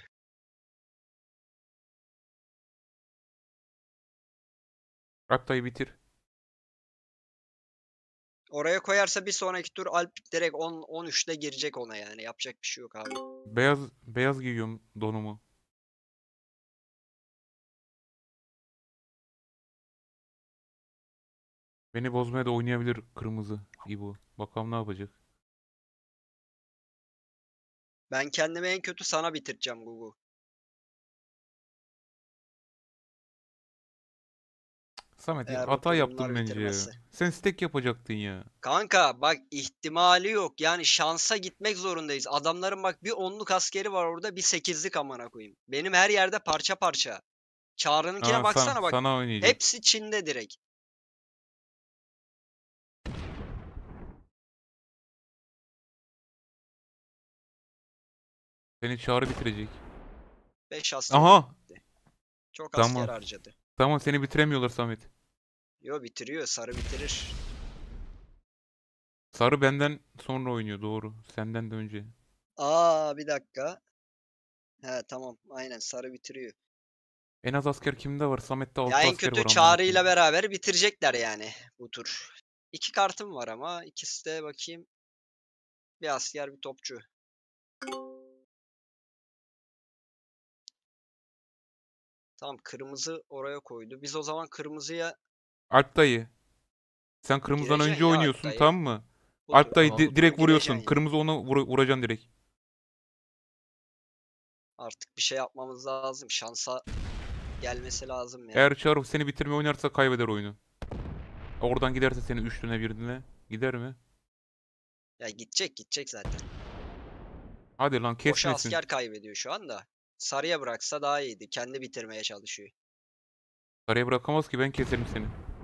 Alp dayı bitir. Oraya koyarsa bir sonraki tur Alp direkt on on üçte girecek ona yani. Yapacak bir şey yok abi. Beyaz beyaz giyiyorum donumu. Beni bozmaya da oynayabilir kırmızı İbo. Bakalım ne yapacak. Ben kendimi en kötü sana bitireceğim Gugu. Samet Eğer o hata tur yaptın bunlar bence ya. bitirmezse. Sen stack yapacaktın ya. Kanka bak ihtimali yok. Yani şansa gitmek zorundayız. Adamların bak bir onluk askeri var orada bir sekizlik amına koyayım. Benim her yerde parça parça. Çağrı'nınkine Aa, san- baksana bak. sana oynayacak. Hepsi Çin'de direkt. Seni Çağrı bitirecek. beş asker Aha! gitti. Çok Tamam. asker harcadı. Tamam seni bitiremiyorlar Samet. Yo bitiriyor. Sarı bitirir. Sarı benden sonra oynuyor doğru. Senden de önce. Aa bir dakika. He tamam. Aynen sarı bitiriyor. En az asker kimde var? Samet'te altı Ya en asker var. kötü amına Çağrı koyayım. ile beraber bitirecekler yani bu tur. İki kartım var ama ikisi de bakayım. Bir asker bir topçu. Tamam kırmızı oraya koydu. Biz o zaman kırmızıya Alp dayı. Sen kırmızıdan Gireceksin önce ya Alp oynuyorsun dayı. tamam mı? bu Alp tur- dayı Tamam. di- bu direkt turu vuruyorsun. gireceksin Kırmızı onu vura- vuracaksın direkt. Artık bir şey yapmamız lazım. Şansa gelmesi lazım ya. Eğer Çağrı seni bitirmeye oynarsa kaybeder oyunu. Oradan giderse seni üçlüne birdine gider mi? Ya gidecek gidecek zaten. Hadi lan Boşa kesmesin. asker kaybediyor şu anda. Sarıya bıraksa daha iyiydi. Kendi bitirmeye çalışıyor. Araya bırakamaz ki ben keserim seni.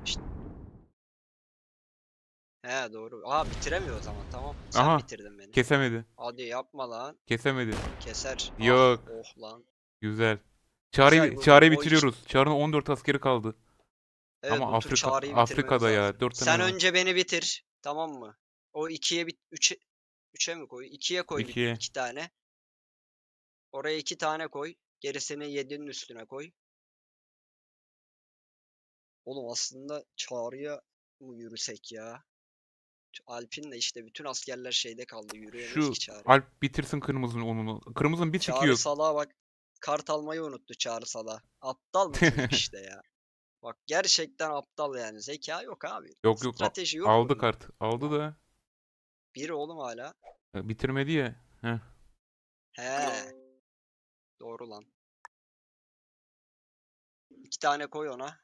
He doğru. Aa bitiremiyor o zaman tamam. Sen Aha, bitirdin beni. Kesemedi. Hadi yapma lan. Kesemedi. Keser. Ah, Yok. oh lan. Güzel. Çağrı'yı Güzel, bu- Çağrı'yı o iş- bitiriyoruz. Çağrı'nın on dört askeri kaldı. Evet, Ama bu tur Afrika Çağrı'yı bitirmemiz Afrika'da ya lazım. dört tane Sen var. önce beni bitir. Tamam mı? O ikiye bit üçe üçe mi koy? İkiye koy bir- İkiye. iki tane. Oraya iki tane koy. Gerisini yedinin üstüne koy. Oğlum aslında Çağrı'ya mu yürüsek ya? Şu Alp'in de işte bütün askerler şeyde kaldı. Yürüyemez Şu ki Çağrı. Alp bitirsin kırmızının onunu. Kırmızının bir tiki Çağrı yok. Salah'a bak. Kart almayı unuttu Çağrı Salah. Aptal bu çocuk işte ya. Bak gerçekten aptal yani. Zeka yok abi. Yok yok a- Strateji yok aldı bunda. kart. Aldı da Bir oğlum hala. e, bitirmedi ya. Heh. He. Doğru lan. İki tane koy ona.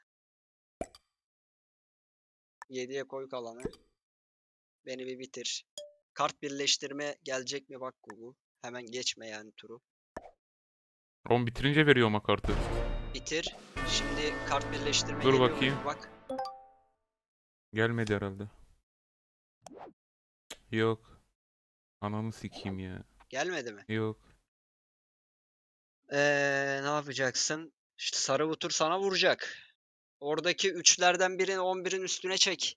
Yediye koy kalanı. Beni bir bitir. Kart birleştirme gelecek mi bak Gugu. Hemen geçme yani turu. On bitirince veriyor ama kartı. Bitir. Şimdi kart birleştirme Dur geliyor mu? bakayım. Bak. Gelmedi herhalde. Yok. Ananı sikeyim ya. Gelmedi mi? Yok. Ee, ne yapacaksın? İşte sarı butur sana vuracak. Oradaki üçlerden birini on birin üstüne çek.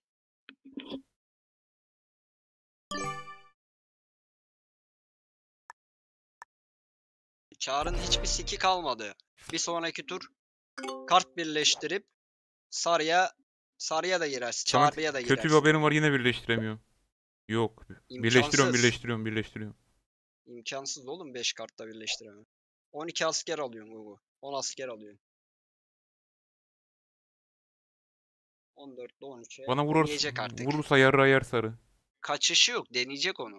Çağrı'nın hiçbir siki kalmadı. Bir sonraki tur kart birleştirip sarıya sarıya da girersin. Samet, Çağrı'ya da kötü bir girersin. haberim var, yine birleştiremiyorum. Yok. Birleştiriyorum, İmkansız. birleştiriyorum, birleştiriyorum. İmkansız oğlum beş kartta birleştiremem. on iki asker alıyorsun Gugu. on asker alıyorsun. on dörtte on üçe Bana vurursa, deneyecek artık. vurursa yarra yer sarı. Kaçışı yok. Deneyecek onu.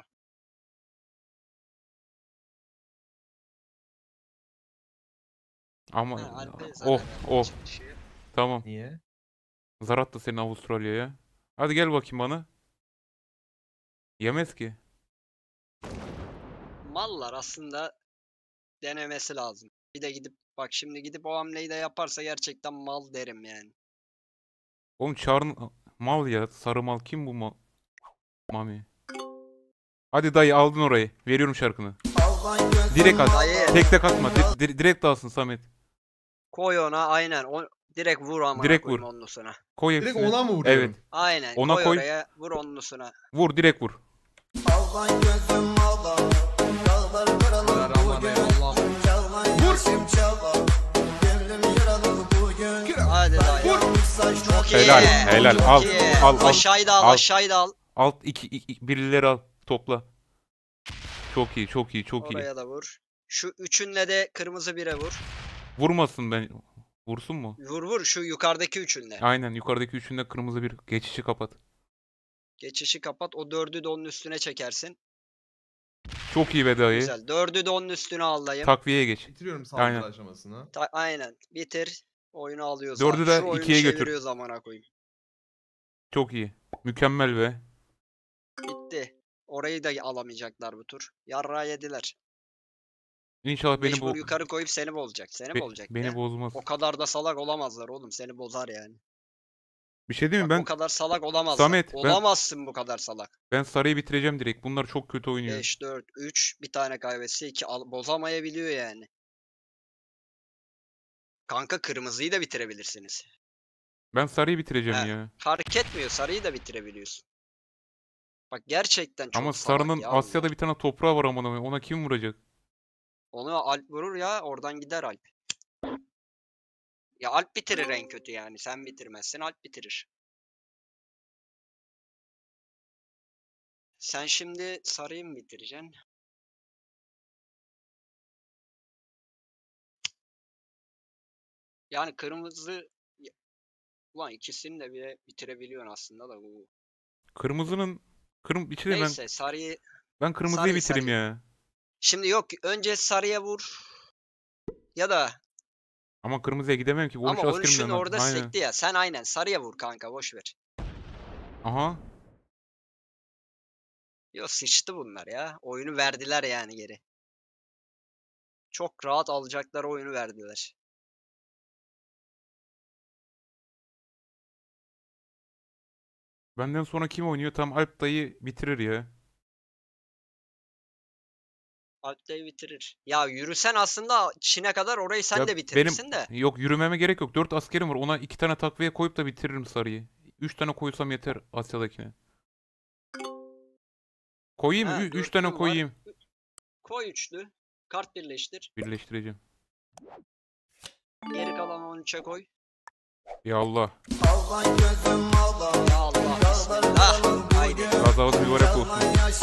Ama Ha, Alp'e oh zarar oh vermeye çalışıyor. tamam. Niye? Zar attı senin Avustralya'ya. Hadi gel bakayım bana. Yemez ki. Mallar aslında denemesi lazım. Bir de gidip bak şimdi gidip o hamleyi de yaparsa gerçekten mal derim yani. Oğlum Çağrı'nın mal ya. Sarı mal kim bu mal? Mami. Hadi dayı aldın orayı. Veriyorum şarkını. Direkt at. Dayı Tek tek atma. Di- di- direkt alsın Samet. koy ona aynen. O, direkt vur amına Direkt koyayım vur. onlusuna. Koy Direkt hepsini. ona mı vuruyorum? Evet. Aynen Ona koy, koy. oraya vur onlusuna. Vur direkt vur. Hadi dayı. Çok iyi. Helal, helal. Çok Al, iyi. al, al, Aşağıyı da al, al. aşağıyı da al. Alt iki, iki birileri al. Topla. Çok iyi, çok iyi, çok iyi. Oraya da vur. Şu üçünle de kırmızı bire vur. Vurmasın ben. Vursun mu? Vur vur şu yukarıdaki üçünle. Aynen, yukarıdaki üçünde kırmızı bir geçişi kapat. Geçişi kapat. O dördü de onun üstüne çekersin. Çok iyi be dayı. Güzel. Dördü de onun üstüne al dayım. Takviyeye geç. Bitiriyorum saldırı Aynen. aşamasını. Ta- aynen. Bitir. Oyunu alıyoruz. Dördü abi. de Şu oyunu ikiye götür. çeviriyoruz amına koyayım. Çok iyi. Mükemmel be. Bitti. Orayı da alamayacaklar bu tur. Yarrağı yediler. İnşallah beni Mecbur bu yukarı koyup seni bozacak. Seni be- bozacak beni ya. bozmaz. O kadar da salak olamazlar oğlum. Seni bozar yani. Bir şey değil mi? Bak, Ben o kadar salak olamazlar. Samet, ben- Olamazsın bu kadar salak. ben sarıyı bitireceğim direkt. Bunlar çok kötü oynuyor. beş, dört, üç. Bir tane kaybetse iki. Al, bozamayabiliyor yani. Kanka kırmızıyı da bitirebilirsiniz. Ben sarıyı bitireceğim He. ya. Fark etmiyor. Sarıyı da bitirebiliyorsun. Bak gerçekten çok Ama salak sarının ya Asya'da bunlar. bir tane toprağı var amına koyayım. Ona kim vuracak? Onu Alp vurur ya. Oradan gider Alp. Ya Alp bitirir en kötü yani. Sen bitirmezsin Alp bitirir. Sen şimdi sarıyı mı bitireceksin? Yani kırmızı... Ulan ikisini de bile bitirebiliyorsun aslında da bu. Kırmızının kırm içine ben Neyse sarıyı... ben kırmızıyı sarıyı, bitireyim sarıyı. ya. Şimdi yok önce sarıya vur. Ya da Ama kırmızıya gidemem ki. Boş ama askerim on üçün yanına. orada Aynen. sekti ya. Sen aynen sarıya vur kanka boş ver. Aha. Yok sıçtı bunlar ya. Oyunu verdiler yani geri. Çok rahat alacakları oyunu verdiler. Benden sonra kim oynuyor? Tam Alp dayı bitirir ya. Alp'teyi bitirir. Ya yürüsen aslında Çin'e kadar orayı sen Ya de bitirirsin de. Yok, yürümeme gerek yok. Dört askerim var. Ona iki tane takviye koyup da bitiririm sarıyı. Üç tane koysam yeter Asya'dakine. Koyayım mı? Ha, Ü- Üç dörtlü tane var. koyayım. Koy üçlü. Kart birleştir. Birleştireceğim. Geri kalan on üçe koy. Ya Allah. Ya Allah bismillah. Haydi. Kazalı mübarek olsun.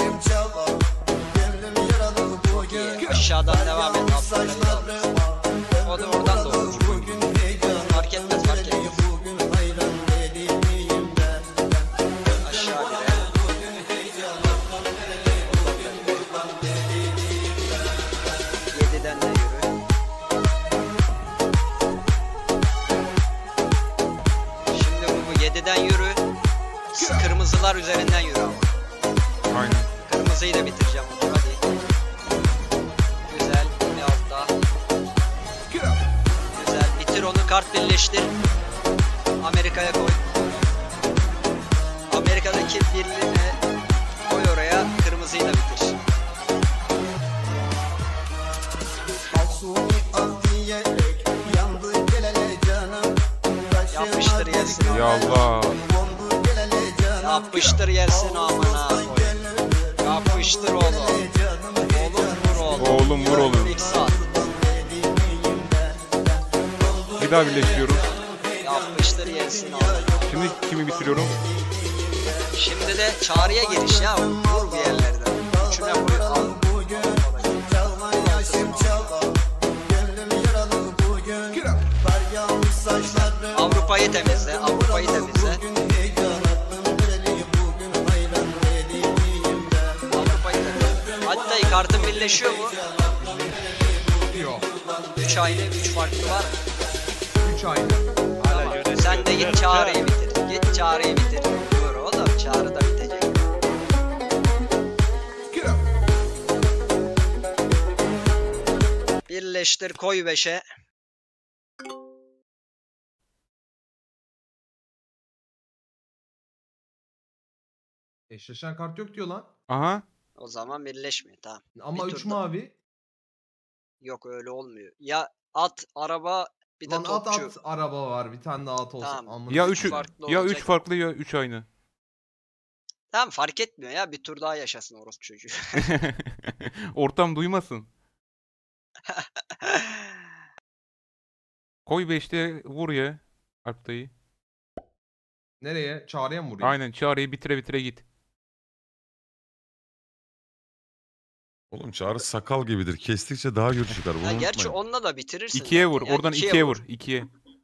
İyi. Aşağıdan devam et. Alttan devam et. O da oradan da olur. Fark etmez fark etmez. Aşağı bire. Yediden de yürü. Şimdi bu yediden yürü. Kırmızılar üzerinden yürü ama. Aynen. Kırmızıyı da bitireceğim bunu hadi. Güzel. Bir altta. Güzel. Bitir onu. Kart birleştir. Amerika'ya koy. Amerika'daki birliğine koy oraya. Kırmızıyı da bitir. Yapıştır gelsin. Ya Allah. Yapıştır gelsin amına koy. Yapıştır oğlum. Oğlum vur oğlum. Oğlum vur oğlum. İlk saat. Bir daha birleştiriyorum. Yapıştır gelsin oğlum. Şimdi kimi bitiriyorum? Şimdi de çağrıya giriş ya. Vur bir yerlerden. Üçüne koy al. Avrupa'yı temizle. Avrupa'yı temizle. Avrupa'yı temizle. Hadi dayı kartın birleşiyor mu? Yok. Üç aile, üç farklı var. üç aynı. Hala Tamam. yönetiyor. Sen de git çağrıyı bitir. Git çağrıyı bitir. Dur oğlum çağrı da bitecek. Birleştir koy beşe. Eşleşen kart yok diyor lan. Aha. O zaman birleşmiyor tamam. Ama Bir üç turda. mavi. Yok öyle olmuyor. Ya at, araba, bir de Lan at topçu. at araba var. Bir tane daha at olsun. Tamam. Amına Ya koyayım. üçü farklı ya olacak. üç farklı ya üç aynı. Tamam fark etmiyor ya. Bir tur daha yaşasın orospu çocuğu. Ortam duymasın. Koy beşte vur ya. Alp dayı. Nereye? Çağrıya mı vurayım? Aynen çağrıyı bitire bitire git. Oğlum Çağrı sakal gibidir. Kestikçe daha gür çıkar. Bunu Ha, gerçi unutmayın. onunla da bitirirsin. İkiye zaten vur. ya. Oradan ikiye vur. İkiye.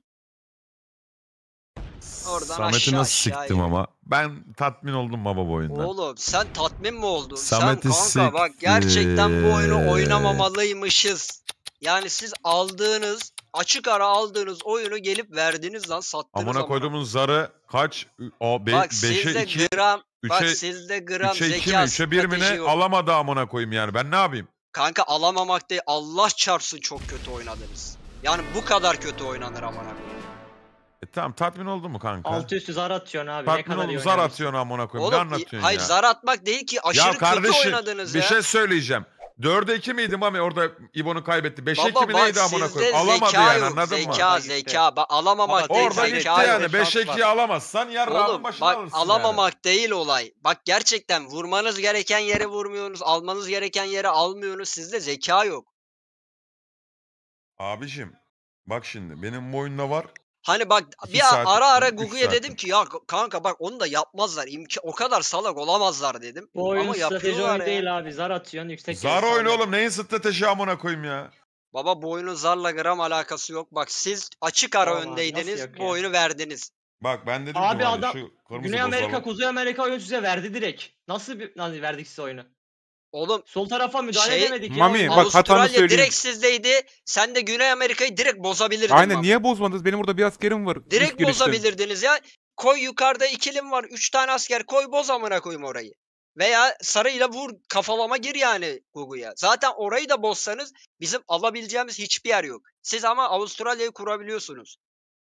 Oradan Samet'i aşağı nasıl aşağı siktim yürü. ama. Ben tatmin oldum baba bu oyundan. Oğlum sen tatmin mi oldun? Samet'i sen kanka bak siktir. gerçekten bu oyunu oynamamalıymışız. Yani siz aldığınız, açık ara aldığınız oyunu gelip verdiniz lan sattınız Amına koyduğumun zarı kaç? O, be, Bak beşe sizde iki, gram, bak üçe- sizde gram üçe iki mi? zeka üçe bir mi strateji ne? yok. Alamadı amına koyayım yani. Ben ne yapayım? Kanka alamamak değil Allah çarpsın çok kötü oynadınız. Yani bu kadar kötü oynanır amına koyayım. E tamam tatmin oldun mu kanka? Altı üstü zar atıyorsun abi. ne Tatmin kadar iyi oldun zar oynamışsın. atıyorsun amına koyayım. Ne Oğlum anlatıyorsun hayır ya? zar atmak değil ki aşırı Ya kötü kardeşim oynadınız bir ya. şey söyleyeceğim. dörde iki miydi Mami orada İbo'nu kaybetti. beşe iki Baba mi bak neydi amına sizde koyayım? Alamadı zeka yani yok. anladın mı? Zeka Bak zeka. işte. Bak alamamak Ama değil Orada zeka gitti zeka yok. yani. şans beşe ikiyi var. alamazsan yarrağının Oğlum başına bak alırsın alamamak değil olay. Bak gerçekten vurmanız gereken yere vurmuyorsunuz. Almanız gereken yere almıyorsunuz. Sizde zeka yok. yani. Abicim bak şimdi benim bu oyunda var. Hani bak İki bir saat, ara ara üç Gugu'ya saat. dedim ki ya kanka bak onu da yapmazlar. İmka o kadar salak olamazlar dedim. Bu oyun Ama strateji yapıyorlar oyunu ya. değil abi. Zar atıyorsun yüksek. Zar yarı oyunu sağlıyorsun. oğlum neyin strateji amına koyayım ya. Baba bu oyunun zarla gram alakası yok. Bak siz açık ara Tamam abi, öndeydiniz. nasıl yok Bu ya? oyunu verdiniz. Bak ben dedim Abi ki Mami, adam- şu kırmızı Güney Amerika, bozalım. Kuzey Amerika oyunu size verdi direkt. Nasıl bir nasıl verdik size oyunu? Oğlum Sol tarafa müdahale Şey, edemedik ya. Mami, oyuna. bak hatanı Avustralya söyleyeyim. direkt sizdeydi. Sen de Güney Amerika'yı direkt bozabilirdin. Aynen bak. niye bozmadınız? Benim burada bir askerim var. üç Direkt girişte. bozabilirdiniz ya. Koy yukarıda ikilim var. Üç tane asker koy boz amına koyayım orayı. Veya sarıyla vur kafalama gir yani Gugu'ya. Zaten orayı da bozsanız bizim alabileceğimiz hiçbir yer yok. Siz ama Avustralya'yı kurabiliyorsunuz.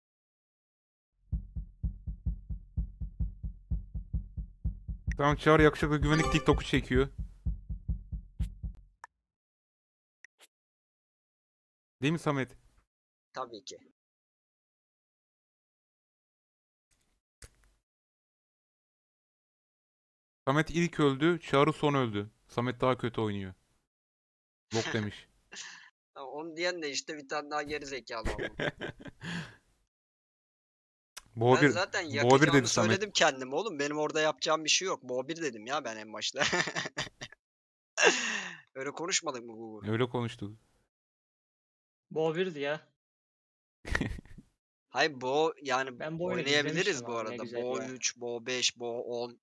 Tamam Çağrı yakışıklı güvenlik TikTok'u çekiyor. Değil mi Samet? Tabii ki. Samet ilk öldü, Çağrı son öldü. Samet daha kötü oynuyor. Bok demiş. Onu diyen de işte bir tane daha geri zekalı ama. Bo Ben bir, zaten Bo bir yakacağımı dedi Samet. söyledim kendim oğlum. Benim orada yapacağım bir şey yok. Bo bir dedim ya ben en başta. Öyle konuşmadık mı Gugu? Öyle konuştuk. Bu birdi ya. Hayır Bo yani Ben bu oyunu oynayabiliriz izlemiştim bu abi, ne arada. güzel Bo ya. üç, Bo beş, Bo on.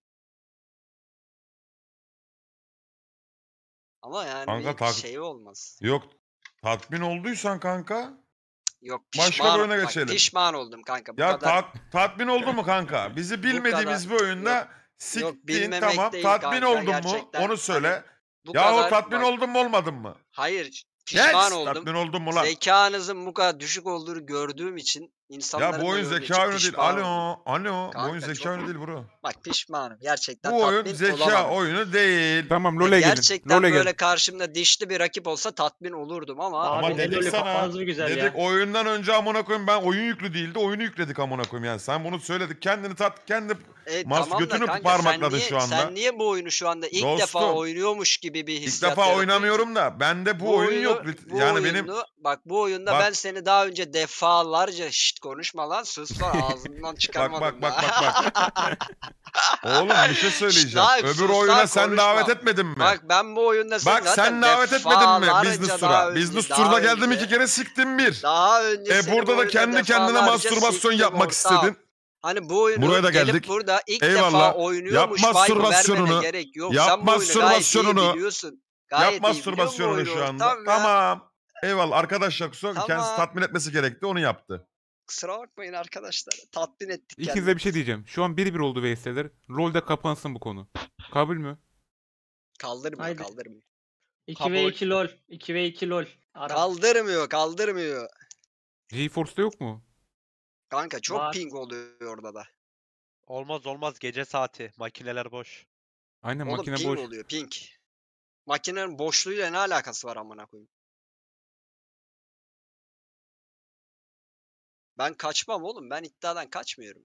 Ama yani Kanka bir tak şey olmaz. yok tatmin olduysan kanka Yok başka bir pişman oyuna bak geçelim. pişman oldum kanka. Bu Ya kadar tat, tatmin oldun mu kanka? Bizi bu bilmediğimiz kadar bir oyunda yok siktin bilmemek tamam. değil Tatmin kanka oldun mu? gerçekten Onu hani söyle. bu Yahu kadar tatmin bak oldun mu olmadın mı? hayır pişman Geç! oldum. Tatmin oldun mu lan? Zekanızın bu kadar düşük olduğunu gördüğüm için Ya bu insanların da oyun yönü için zeka oyunu değil. pişman oldum. Alo, alo. Bu oyun Kanka zeka çok oyunu değil bro. bak pişmanım. Gerçekten Bu oyun tatmin zeka olamadım. oyunu değil. Tamam Ya LoL'e gelin. gerçekten LoL'e gel. böyle karşımda dişli bir rakip olsa tatmin olurdum ama Abi Ama ne dedik LoL'ü sana, kafanız mı güzel dedik ya? oyundan önce amına koyayım ben oyun yüklü değildi. Oyunu yükledik amına koyayım yani. Sen bunu söyledik. Kendini tat, kendi e, mas tamam da götünü kanka sen parmakladın niye şu anda. sen niye bu oyunu şu anda ilk defa Dostum, oynuyormuş gibi bir İlk hissiyat defa yaratıyorsun? oynamıyorum da bende bu, Bu oyun oyunu yok. bu Yani oyunu benim bak bu oyunda bak ben seni daha önce defalarca şşt konuşma lan sus lan ağzından bak çıkarmadım bak bak daha. bak bak. Oğlum bir şey Şşt söyleyeceğim. lan Öbür sus oyuna lan sen davet konuşma. etmedin mi? Bak ben bu oyunda seni Bak zaten sen davet etmedin mi defalarca Business daha Tour'a? önce Business daha Tour'da geldim iki önce kere siktim bir. daha önce E seni bu burada da oyunda kendi kendine defalarca mastürbasyon siktim yapmak ortağım. istedin. Hani bu oyunu Buraya da gelip geldik. burada ilk defa Eyvallah. Yap oynuyormuş vibe'ı vermene mastürbasyonunu. gerek yok. Yap Sen bu oyunu gayet iyi mastürbasyonunu. biliyorsun. Yap Gayet iyi biliyor musun bu mastürbasyonunu oyunu şu anda. ortam ya? Tamam. Eyvallah arkadaşlar kusura bakmayın. Kendisi Tamam. tatmin etmesi gerekti onu yaptı. Kusura bakmayın arkadaşlar. Tatmin ettik İkinize bir kendimizi. şey diyeceğim. Şu an bir bir oldu V S'ler. LoL'de kapansın bu konu. Kabul mü? Kaldırmıyor Haydi. kaldırmıyor. iki ve iki LoL. iki ve iki LoL. Ara. Kaldırmıyor kaldırmıyor. GeForce'da yok mu? Kanka çok Var. ping oluyor orada da. Olmaz olmaz gece saati. Makineler boş. Aynen Oğlum makine ping boş. oluyor ping. Makinenin boşluğuyla ne alakası var amına koyayım? Ben kaçmam oğlum. Ben iddiadan kaçmıyorum.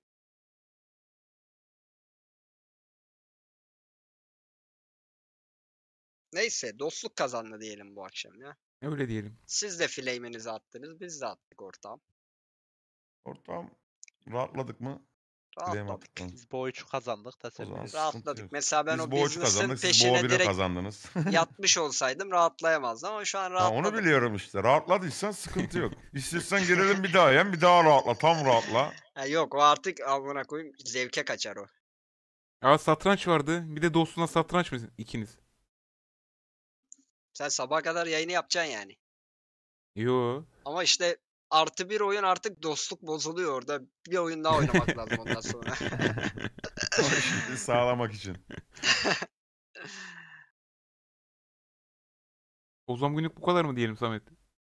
Neyse dostluk kazandı diyelim bu akşam ya. Öyle diyelim. Siz de flame'inizi attınız. Biz de attık ortağım. Ortam rahatladık mı? Bileyim Rahatladık. attık mı? Biz bu üçü kazandık da O sen zaman bilirsin. sıkıntı Rahatladık. yok. Mesela ben Biz o bu üçü business'ın kazandık. Siz bu peşine bire direkt kazandınız. yatmış olsaydım rahatlayamazdım ama şu an Ha, rahatladım. onu biliyorum işte. Rahatladıysan sıkıntı yok. İstiyorsan gelelim bir daha yem bir daha rahatla. Tam rahatla. Ha, yok o artık amına koyayım zevke kaçar o. Aa satranç vardı. Bir de dostuna satranç mı ikiniz? Sen sabaha kadar yayını yapacaksın yani. Yo. Ama işte artı bir oyun artık dostluk bozuluyor orada. Bir oyun daha oynamak lazım ondan sonra. Ama şimdi sağlamak için. O zaman günlük bu kadar mı diyelim Samet?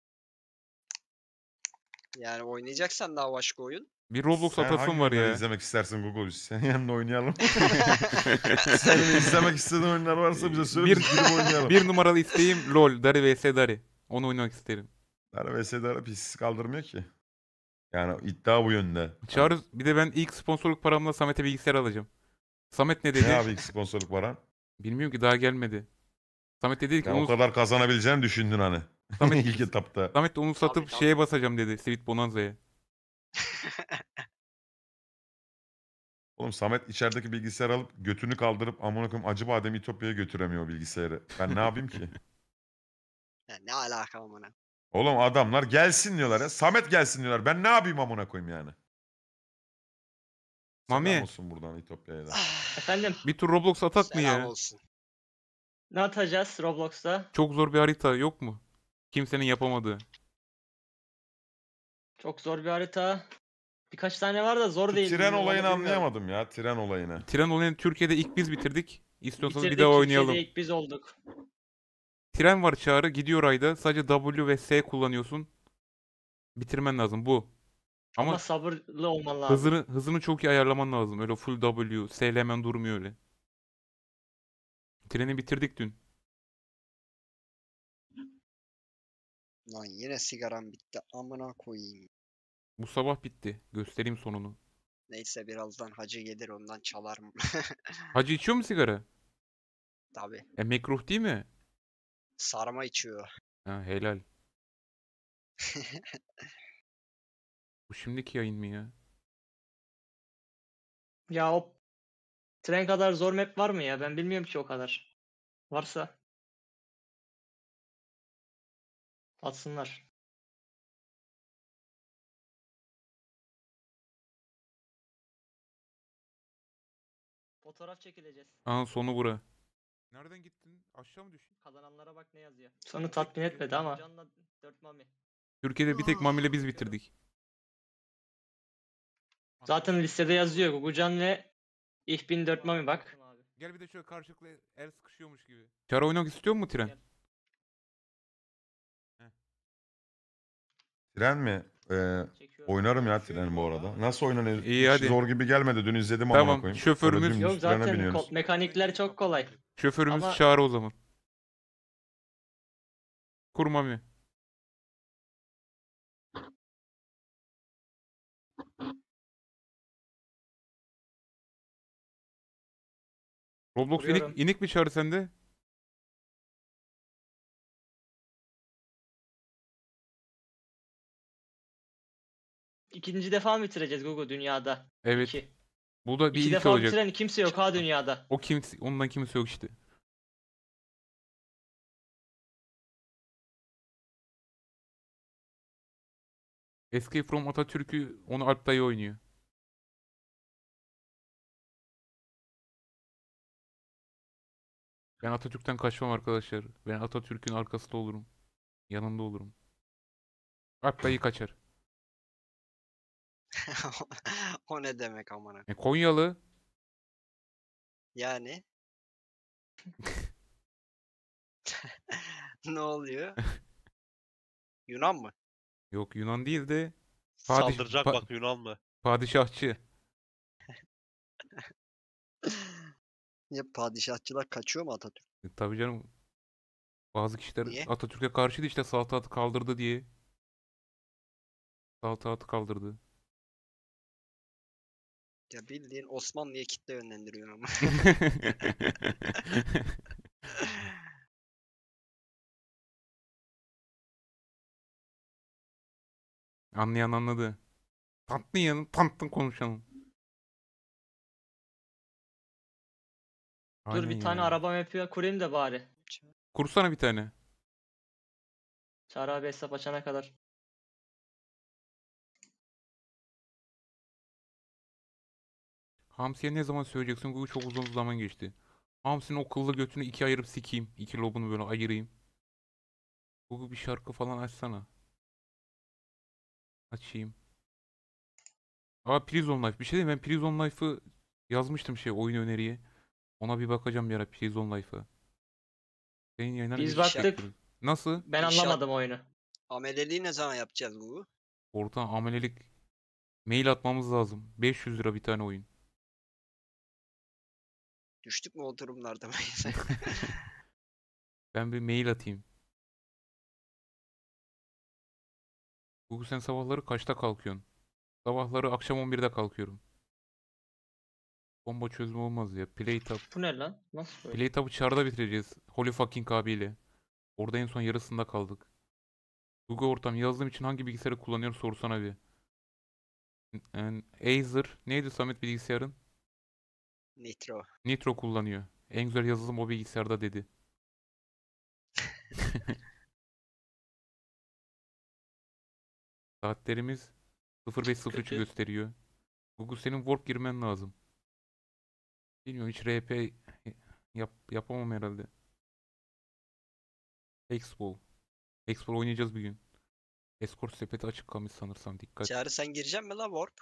Yani oynayacaksan daha başka oyun. Bir Roblox Sen hangi atasım var oyunları ya. izlemek istersin Google? Biz senin yanında oynayalım. Senin izlemek istediğin oyunlar varsa bize söyle. Bir, biz girip oynayalım. bir numaralı isteğim LoL. Dari vs Dari. Onu oynamak isterim. Dar vs Dar pis kaldırmıyor ki. Yani iddia bu yönde. Çağrı bir de ben ilk sponsorluk paramla Samet'e bilgisayar alacağım. Samet ne dedi? Ne abi ilk sponsorluk varan? Bilmiyorum ki daha gelmedi. Samet de dedi ki Yani onu, o kadar kazanabileceğini düşündün hani. Samet, İlk etapta. Samet de onu satıp tabii. şeye basacağım dedi. Sweet Bonanza'ya. Oğlum Samet içerideki bilgisayarı alıp götünü kaldırıp amına koyayım Acıbadem İtopya'ya götüremiyor bilgisayarı. Ben ne yapayım ki? Ya ne alaka amına. Oğlum adamlar gelsin diyorlar ya. Samet gelsin diyorlar. Ben ne yapayım amına koyayım yani? Mami. Selam olsun buradan İtopya'ya da. Efendim Bir tur Roblox atak mı Selam ya? olsun. ne atacağız Roblox'ta? Çok zor bir harita yok mu? Kimsenin yapamadığı. Çok zor bir harita. Birkaç tane var da zor Şu değil. tren bilmiyorum, olayını onu bilmiyorum. anlayamadım ya. Tren olayını. Tren olayını Türkiye'de ilk biz bitirdik. İstiyorsanız Bitirdik, bir daha Türkiye'de oynayalım. ilk biz olduk. Tren var Çağrı. Gidiyor ayda. Sadece W ve S kullanıyorsun. Bitirmen lazım bu. Ama, Ama sabırlı olman lazım. hızını hızını çok iyi ayarlaman lazım. Öyle full W. S ile hemen durmuyor öyle. Treni bitirdik dün. Lan yine sigaram bitti. Amına koyayım. Bu sabah bitti. Göstereyim sonunu. Neyse birazdan hacı gelir ondan çalarım. Hacı içiyor mu sigara? Tabi. E mekruh değil mi? Sarma içiyor. Ha helal. Bu şimdiki yayın mı ya? Ya o tren kadar zor map var mı ya? Ben bilmiyorum ki o kadar. Varsa atsınlar. Fotoğraf çekileceğiz. Aha sonu bura. Nereden gittin? Aşağı mı düştün? Kazananlara bak ne yazıyor. Sonu tatmin etmedi ama. Canla dört mami. Türkiye'de bir tek Mami ile biz bitirdik. Zaten listede yazıyor. Gugucan ve Ich bin dört mami bak. Gel bir de şöyle karşılıklı el sıkışıyormuş gibi. Çare oynamak istiyor mu tren? Gel. Tren mi? Ee, Çekiyorum. oynarım ya tren bu arada. Nasıl oynanıyor? İyi, Hiç hadi. zor gibi gelmedi. Dün izledim amına Tamam, koyayım. şoförümüz- Böyle dümdüz Yok trene zaten biniyoruz. ko- mekanikler çok kolay. Şoförümüz Ama- Çağrı o zaman. Kur Mami. Roblox Kuruyorum. inik, inik mi Çağrı sende? İkinci defa mı bitireceğiz Gugu dünyada? Evet. İki. Bu da bir İki ilk defa olacak. bitiren kimse yok ha dünyada. O kimse, ondan kimse yok işte. Escape from Atatürk'ü onu Alp dayı oynuyor. Ben Atatürk'ten kaçmam arkadaşlar. Ben Atatürk'ün arkasında olurum. Yanında olurum. Alp dayı kaçar. O ne demek amına? E, Konyalı. Yani ne oluyor? Yunan mı? Yok Yunan değil de Padişah- Saldıracak pa- bak Yunan mı? padişahçı. Ya padişahçılar kaçıyor mu Atatürk? E, tabii canım. Bazı kişiler Niye? Atatürk'e karşıydı işte saltanatı kaldırdı diye. Saltanatı kaldırdı. Ya bildiğin Osmanlı'ya kitle yönlendiriyor ama. Anlayan anladı. Tantın yanın tantın konuşalım. Dur Aynen bir tane ya. araba map'i kurayım da bari. Kursana bir tane. Çağrı abi hesap açana kadar. Hamsi'ye ne zaman söyleyeceksin? Bu çok uzun zaman geçti. Hamsi'nin o kıllı götünü ikiye ayırıp sikeyim. İki lobunu böyle ayırayım. Bu bir şarkı falan açsana. Açayım. Aa Prison Life. Bir şey diyeyim ben Prison Life'ı yazmıştım şey oyun öneriye. Ona bir bakacağım bir ara Prison Life'a. Senin yayınlar Biz bir baktık. yapıyoruz. Nasıl? Ben İnşaat- anlamadım oyunu. Ameleliği ne zaman yapacağız bu? Orta amelelik mail atmamız lazım. beş yüz lira bir tane oyun. Düştük mü o durumlarda? Ben bir mail atayım. Google sen sabahları kaçta kalkıyorsun? Sabahları akşam on birde kalkıyorum. Bomba çözümü olmaz ya. Playtab. Bu ne lan? Nasıl böyle? Playtab'ı çarda bitireceğiz. Holy fucking abiyle. Orada en son yarısında kaldık. Google ortam yazdığım için hangi bilgisayarı kullanıyorum sorsana bir. Yani Acer. Neydi Samet bilgisayarın? Nitro. Nitro kullanıyor. En güzel yazılım o bilgisayarda dedi. Saatlerimiz sıfır beş sıfır üçü Kötü. gösteriyor. Google senin Warp girmen lazım. Bilmiyorum hiç R P yap yapamam herhalde. Expo. Expo oynayacağız bir gün. Escort sepeti açık kalmış sanırsam dikkat. Çağrı sen gireceksin mi la Warp?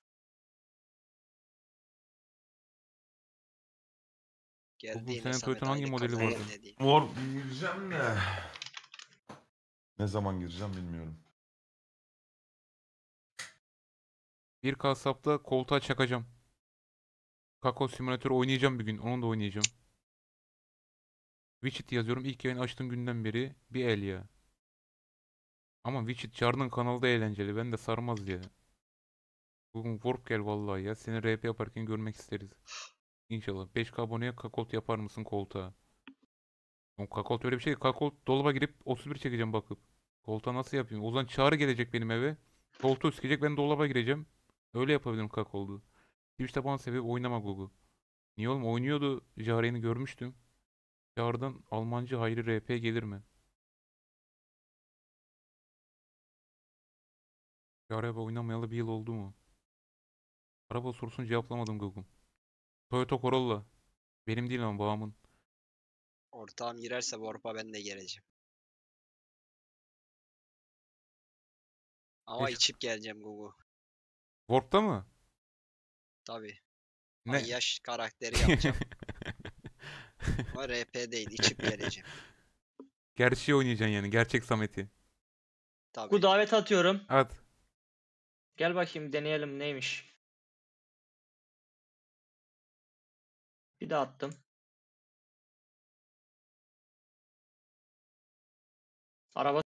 Geldi Google yine senin Samet Toyota'nın hangi aynı modeli kazayı vardı? dinledi. Mor gireceğim de. Ne zaman gireceğim bilmiyorum. bir K sapta koltuğa çakacağım. Kakao simülatörü oynayacağım bir gün. Onu da oynayacağım. Witcher yazıyorum. İlk yayın açtığım günden beri bir el ya. Ama Witcher Çağrı'nın kanalı da eğlenceli. Ben de sarmaz ya. Bugün Warp gel vallahi ya. Seni R P yaparken görmek isteriz. İnşallah. beş K aboneye kakolt yapar mısın koltuğa? O kakolt öyle bir şey. Kakolt dolaba girip otuz bir çekeceğim bakıp. Koltuğa nasıl yapayım? O zaman Çağrı gelecek benim eve. Koltuğu sikecek ben dolaba gireceğim. Öyle yapabilirim kakoldu. Twitch'te ban sebebi oynama Gugu. Niye oğlum oynuyordu. Jare'ni görmüştüm. Çağrı'dan Almancı Hayri R P gelir mi? Jare araba oynamayalı bir yıl oldu mu? Araba sorusunu cevaplamadım Gugu. Toyota Corolla. Benim değil ama babamın. Ortağım girerse Warp'a ben de geleceğim. Ama Geç- içip geleceğim Gugu. Warp'ta mı? Tabii. Ne? Ayyaş karakteri yapacağım. Ama R P değil, içip geleceğim. Gerçeği oynayacaksın yani. Gerçek Samet'i. Tabii. Bu davet atıyorum. At. Gel bakayım deneyelim neymiş. Bir daha attım. Araba